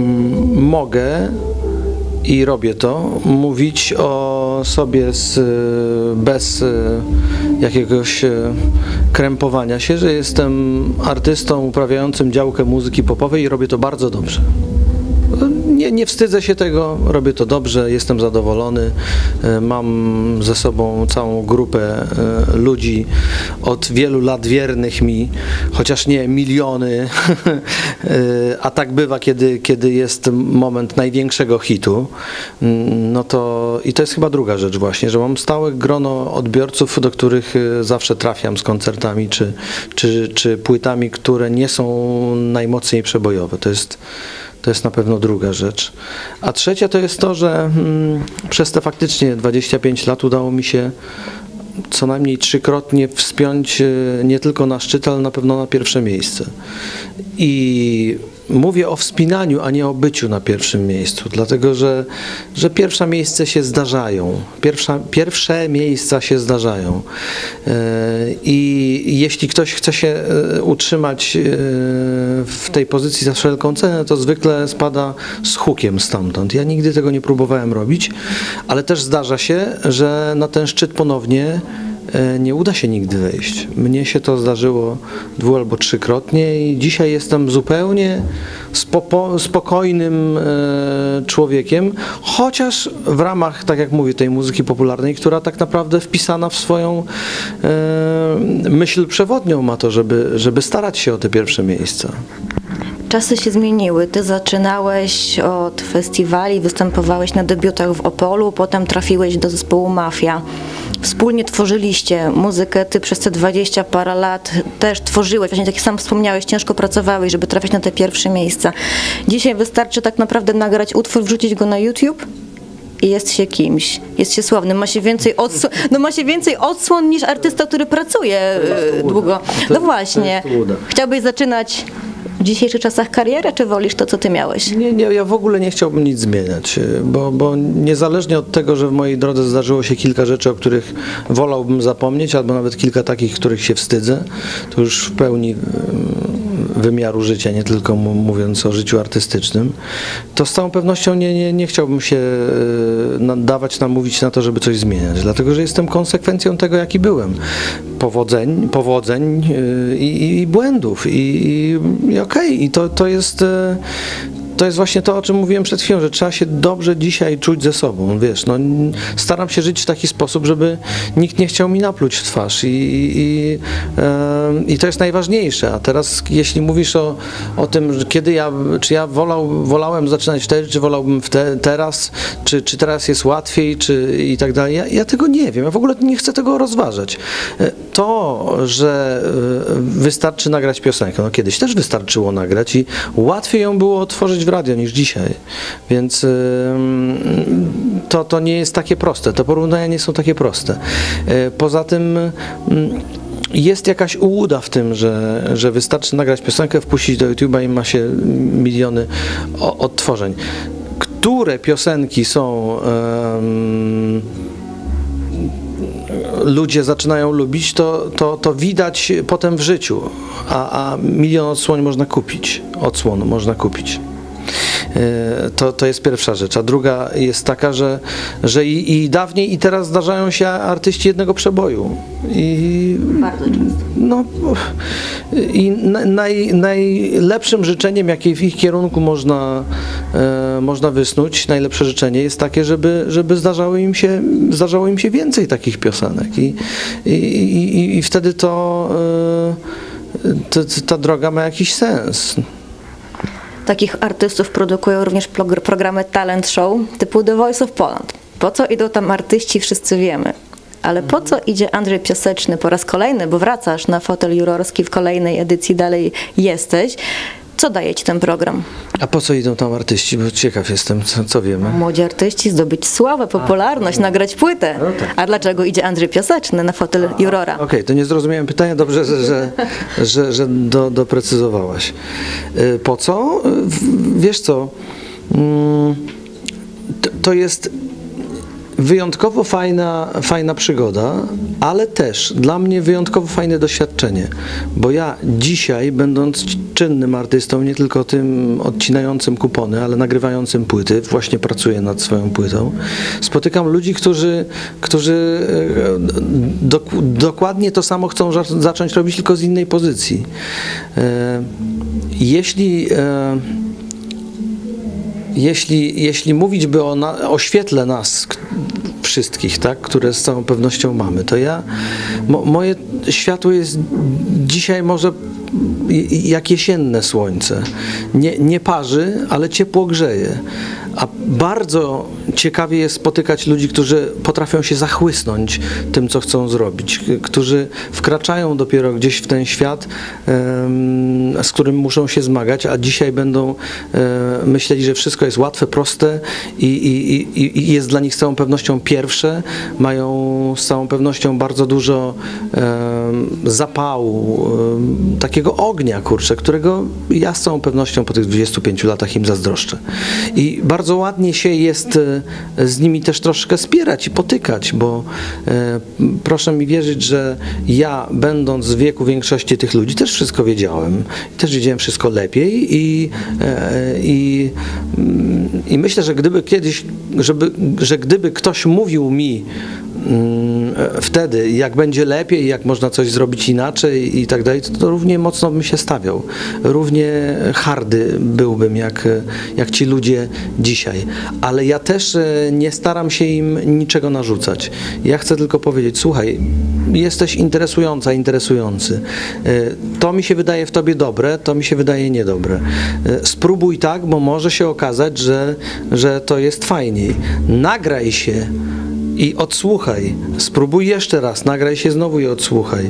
mogę i robię to, mówić o sobie z, bez jakiegoś krępowania się, że jestem artystą uprawiającym działkę muzyki popowej i robię to bardzo dobrze. Nie, nie wstydzę się tego, robię to dobrze, jestem zadowolony, mam ze sobą całą grupę ludzi od wielu lat wiernych mi, chociaż nie miliony, a tak bywa, kiedy, kiedy jest moment największego hitu, no to i to jest chyba druga rzecz właśnie, że mam stałe grono odbiorców, do których zawsze trafiam z koncertami czy, czy, czy płytami, które nie są najmocniej przebojowe. To jest To jest na pewno druga rzecz. A trzecia to jest to, że mm, przez te faktycznie dwadzieścia pięć lat udało mi się co najmniej trzykrotnie wspiąć nie tylko na szczyt, ale na pewno na pierwsze miejsce. I mówię o wspinaniu, a nie o byciu na pierwszym miejscu, dlatego że, że pierwsze miejsca się zdarzają. Pierwsza, pierwsze miejsca się zdarzają. I jeśli ktoś chce się utrzymać w tej pozycji za wszelką cenę, to zwykle spada z hukiem stamtąd. Ja nigdy tego nie próbowałem robić, ale też zdarza się, że na ten szczyt ponownie nie uda się nigdy wejść. Mnie się to zdarzyło dwu albo trzykrotnie i dzisiaj jestem zupełnie spo, spokojnym człowiekiem, chociaż w ramach, tak jak mówię, tej muzyki popularnej, która tak naprawdę wpisana w swoją myśl przewodnią ma to, żeby, żeby starać się o te pierwsze miejsca. Czasy się zmieniły. Ty zaczynałeś od festiwali, występowałeś na debiutach w Opolu, potem trafiłeś do zespołu Mafia. Wspólnie tworzyliście muzykę, ty przez te dwadzieścia parę lat też tworzyłeś, właśnie tak jak sam wspomniałeś, ciężko pracowałeś, żeby trafić na te pierwsze miejsca. Dzisiaj wystarczy tak naprawdę nagrać utwór, wrzucić go na YouTube i jest się kimś, jest się sławnym, ma się więcej odsłon, no ma się więcej odsłon niż artysta, który pracuje długo. No właśnie, chciałbyś zaczynać w dzisiejszych czasach karierę, czy wolisz to, co ty miałeś? Nie, nie, ja w ogóle nie chciałbym nic zmieniać, bo, bo niezależnie od tego, że w mojej drodze zdarzyło się kilka rzeczy, o których wolałbym zapomnieć, albo nawet kilka takich, których się wstydzę, to już w pełni wymiaru życia, nie tylko mówiąc o życiu artystycznym, to z całą pewnością nie, nie, nie chciałbym się dawać, namówić na to, żeby coś zmieniać, dlatego, że jestem konsekwencją tego, jaki byłem. Powodzeń, powodzeń i, i błędów i, i, i okej, okay. I to, to jest to jest właśnie to, o czym mówiłem przed chwilą, że trzeba się dobrze dzisiaj czuć ze sobą, wiesz, no staram się żyć w taki sposób, żeby nikt nie chciał mi napluć w twarz i, i, i to jest najważniejsze, a teraz jeśli mówisz o, o tym, że kiedy ja, czy ja wolał, wolałem zaczynać wtedy, czy wolałbym wte, teraz, czy, czy teraz jest łatwiej, czy i tak dalej, ja, ja tego nie wiem, ja w ogóle nie chcę tego rozważać. To, że wystarczy nagrać piosenkę, no kiedyś też wystarczyło nagrać i łatwiej ją było otworzyć w radio niż dzisiaj, więc to, to nie jest takie proste, te porównania nie są takie proste. Poza tym jest jakaś ułuda w tym, że, że wystarczy nagrać piosenkę, wpuścić do YouTube'a i ma się miliony odtworzeń. Które piosenki są um, ludzie zaczynają lubić, to, to, to widać potem w życiu, a, a milion odsłon można kupić, odsłonu można kupić. To, to jest pierwsza rzecz, a druga jest taka, że, że i, i dawniej i teraz zdarzają się artyści jednego przeboju i, bardzo często. No, i naj, najlepszym życzeniem, jakie w ich kierunku można, e, można wysnuć, najlepsze życzenie jest takie, żeby, żeby zdarzało im się, zdarzało im się więcej takich piosenek i, i, i, i wtedy to, e, to ta droga ma jakiś sens. Takich artystów produkują również programy talent show typu The Voice of Poland. Po co idą tam artyści, wszyscy wiemy. Ale po co idzie Andrzej Piaseczny po raz kolejny, bo wracasz na fotel jurorski w kolejnej edycji, dalej jesteś. Co daje ci ten program? A po co idą tam artyści? Bo ciekaw jestem, co, co wiemy. Młodzi artyści zdobyć sławę, popularność, A, nagrać płytę. No tak. A dlaczego idzie Andrzej Piaseczny na fotel jurora? Okej, okay, to nie zrozumiałem pytania, dobrze, że, że, że, że do, doprecyzowałaś. Po co? Wiesz co, to, to jest wyjątkowo fajna, fajna przygoda, ale też dla mnie wyjątkowo fajne doświadczenie, bo ja dzisiaj, będąc czynnym artystą, nie tylko tym odcinającym kupony, ale nagrywającym płyty, właśnie pracuję nad swoją płytą, spotykam ludzi, którzy, którzy dok dokładnie to samo chcą zacząć robić, tylko z innej pozycji. Jeśli Jeśli, jeśli mówić by o, na, o świetle nas wszystkich, tak, które z całą pewnością mamy, to ja, mo, moje światło jest dzisiaj może jak jesienne słońce. Nie, nie parzy, ale ciepło grzeje. A bardzo ciekawie jest spotykać ludzi, którzy potrafią się zachłysnąć tym, co chcą zrobić, którzy wkraczają dopiero gdzieś w ten świat, z którym muszą się zmagać, a dzisiaj będą myśleli, że wszystko jest łatwe, proste i, i, i jest dla nich z całą pewnością pierwsze, mają z całą pewnością bardzo dużo zapału, takiego ognia, kurczę, którego ja z całą pewnością po tych dwudziestu pięciu latach im zazdroszczę. I bardzo ładnie się jest z nimi też troszkę spierać i potykać, bo e, proszę mi wierzyć, że ja, będąc w wieku większości tych ludzi, też wszystko wiedziałem. Też wiedziałem wszystko lepiej i, e, i, i myślę, że gdyby kiedyś, żeby, że gdyby ktoś mówił mi mm, wtedy, jak będzie lepiej, jak można coś zrobić inaczej i tak dalej, to, to równie mocno bym się stawiał. Równie hardy byłbym, jak, jak ci ludzie dzisiaj. Ale ja też nie staram się im niczego narzucać. Ja chcę tylko powiedzieć, słuchaj, jesteś interesująca, interesujący. To mi się wydaje w tobie dobre, to mi się wydaje niedobre. Spróbuj tak, bo może się okazać, że, że to jest fajniej. Nagraj się i odsłuchaj. Spróbuj jeszcze raz, nagraj się znowu i odsłuchaj.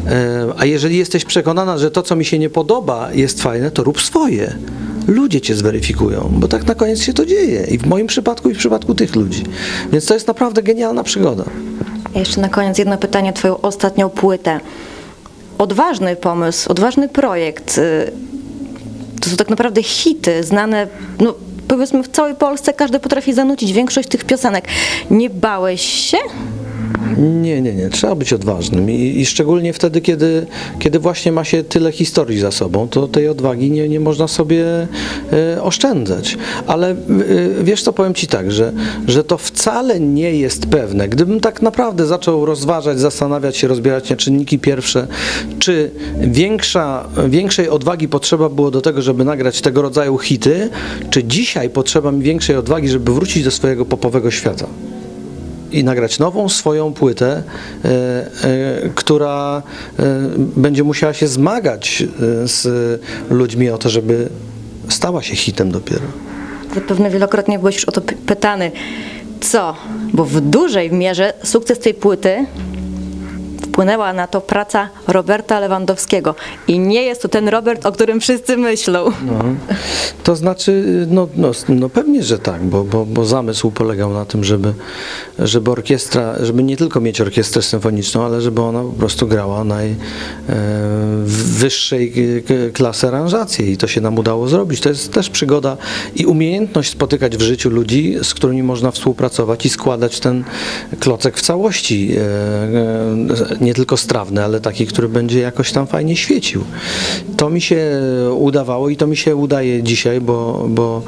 A jeżeli jesteś przekonana, że to, co mi się nie podoba, jest fajne, to rób swoje. Ludzie cię zweryfikują, bo tak na koniec się to dzieje. I w moim przypadku, i w przypadku tych ludzi. Więc to jest naprawdę genialna przygoda. Jeszcze na koniec jedno pytanie o twoją ostatnią płytę. Odważny pomysł, odważny projekt. To są tak naprawdę hity, znane, no powiedzmy w całej Polsce każdy potrafi zanucić większość tych piosenek. Nie bałeś się? Nie, nie, nie. Trzeba być odważnym i, i szczególnie wtedy, kiedy, kiedy właśnie ma się tyle historii za sobą, to tej odwagi nie, nie można sobie e, oszczędzać. Ale e, wiesz co, powiem ci tak, że, że to wcale nie jest pewne. Gdybym tak naprawdę zaczął rozważać, zastanawiać się, rozbierać na czynniki pierwsze, czy większa, większej odwagi potrzeba było do tego, żeby nagrać tego rodzaju hity, czy dzisiaj potrzeba mi większej odwagi, żeby wrócić do swojego popowego świata i nagrać nową swoją płytę, e, e, która e, będzie musiała się zmagać z ludźmi o to, żeby stała się hitem dopiero. Zapewne wielokrotnie byłeś już o to pytany. Co? Bo w dużej mierze sukces tej płyty wpłynęła na to praca Roberta Lewandowskiego. I nie jest to ten Robert, o którym wszyscy myślą. No, to znaczy, no, no, no pewnie, że tak, bo, bo, bo zamysł polegał na tym, żeby, żeby orkiestra, żeby nie tylko mieć orkiestrę symfoniczną, ale żeby ona po prostu grała najwyższej klasy aranżacje i to się nam udało zrobić. To jest też przygoda i umiejętność spotykać w życiu ludzi, z którymi można współpracować i składać ten klocek w całości. Nie tylko strawny, ale taki, który będzie jakoś tam fajnie świecił. To mi się udawało i to mi się udaje dzisiaj, bo, bo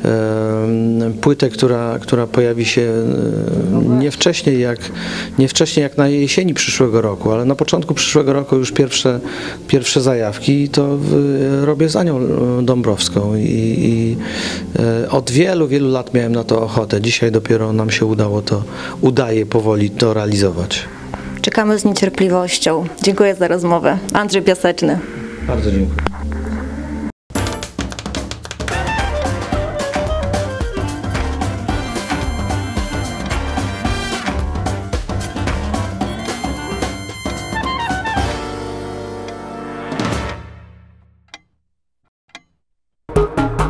e, płytę, która, która pojawi się nie wcześniej, jak, nie wcześniej jak na jesieni przyszłego roku, ale na początku przyszłego roku już pierwsze, pierwsze zajawki, to w, robię z Anią Dąbrowską i, i e, od wielu, wielu lat miałem na to ochotę. Dzisiaj dopiero nam się udało to, udaje powoli to realizować. Czekamy z niecierpliwością. Dziękuję za rozmowę. Andrzej Piaseczny. Bardzo dziękuję. Thank you.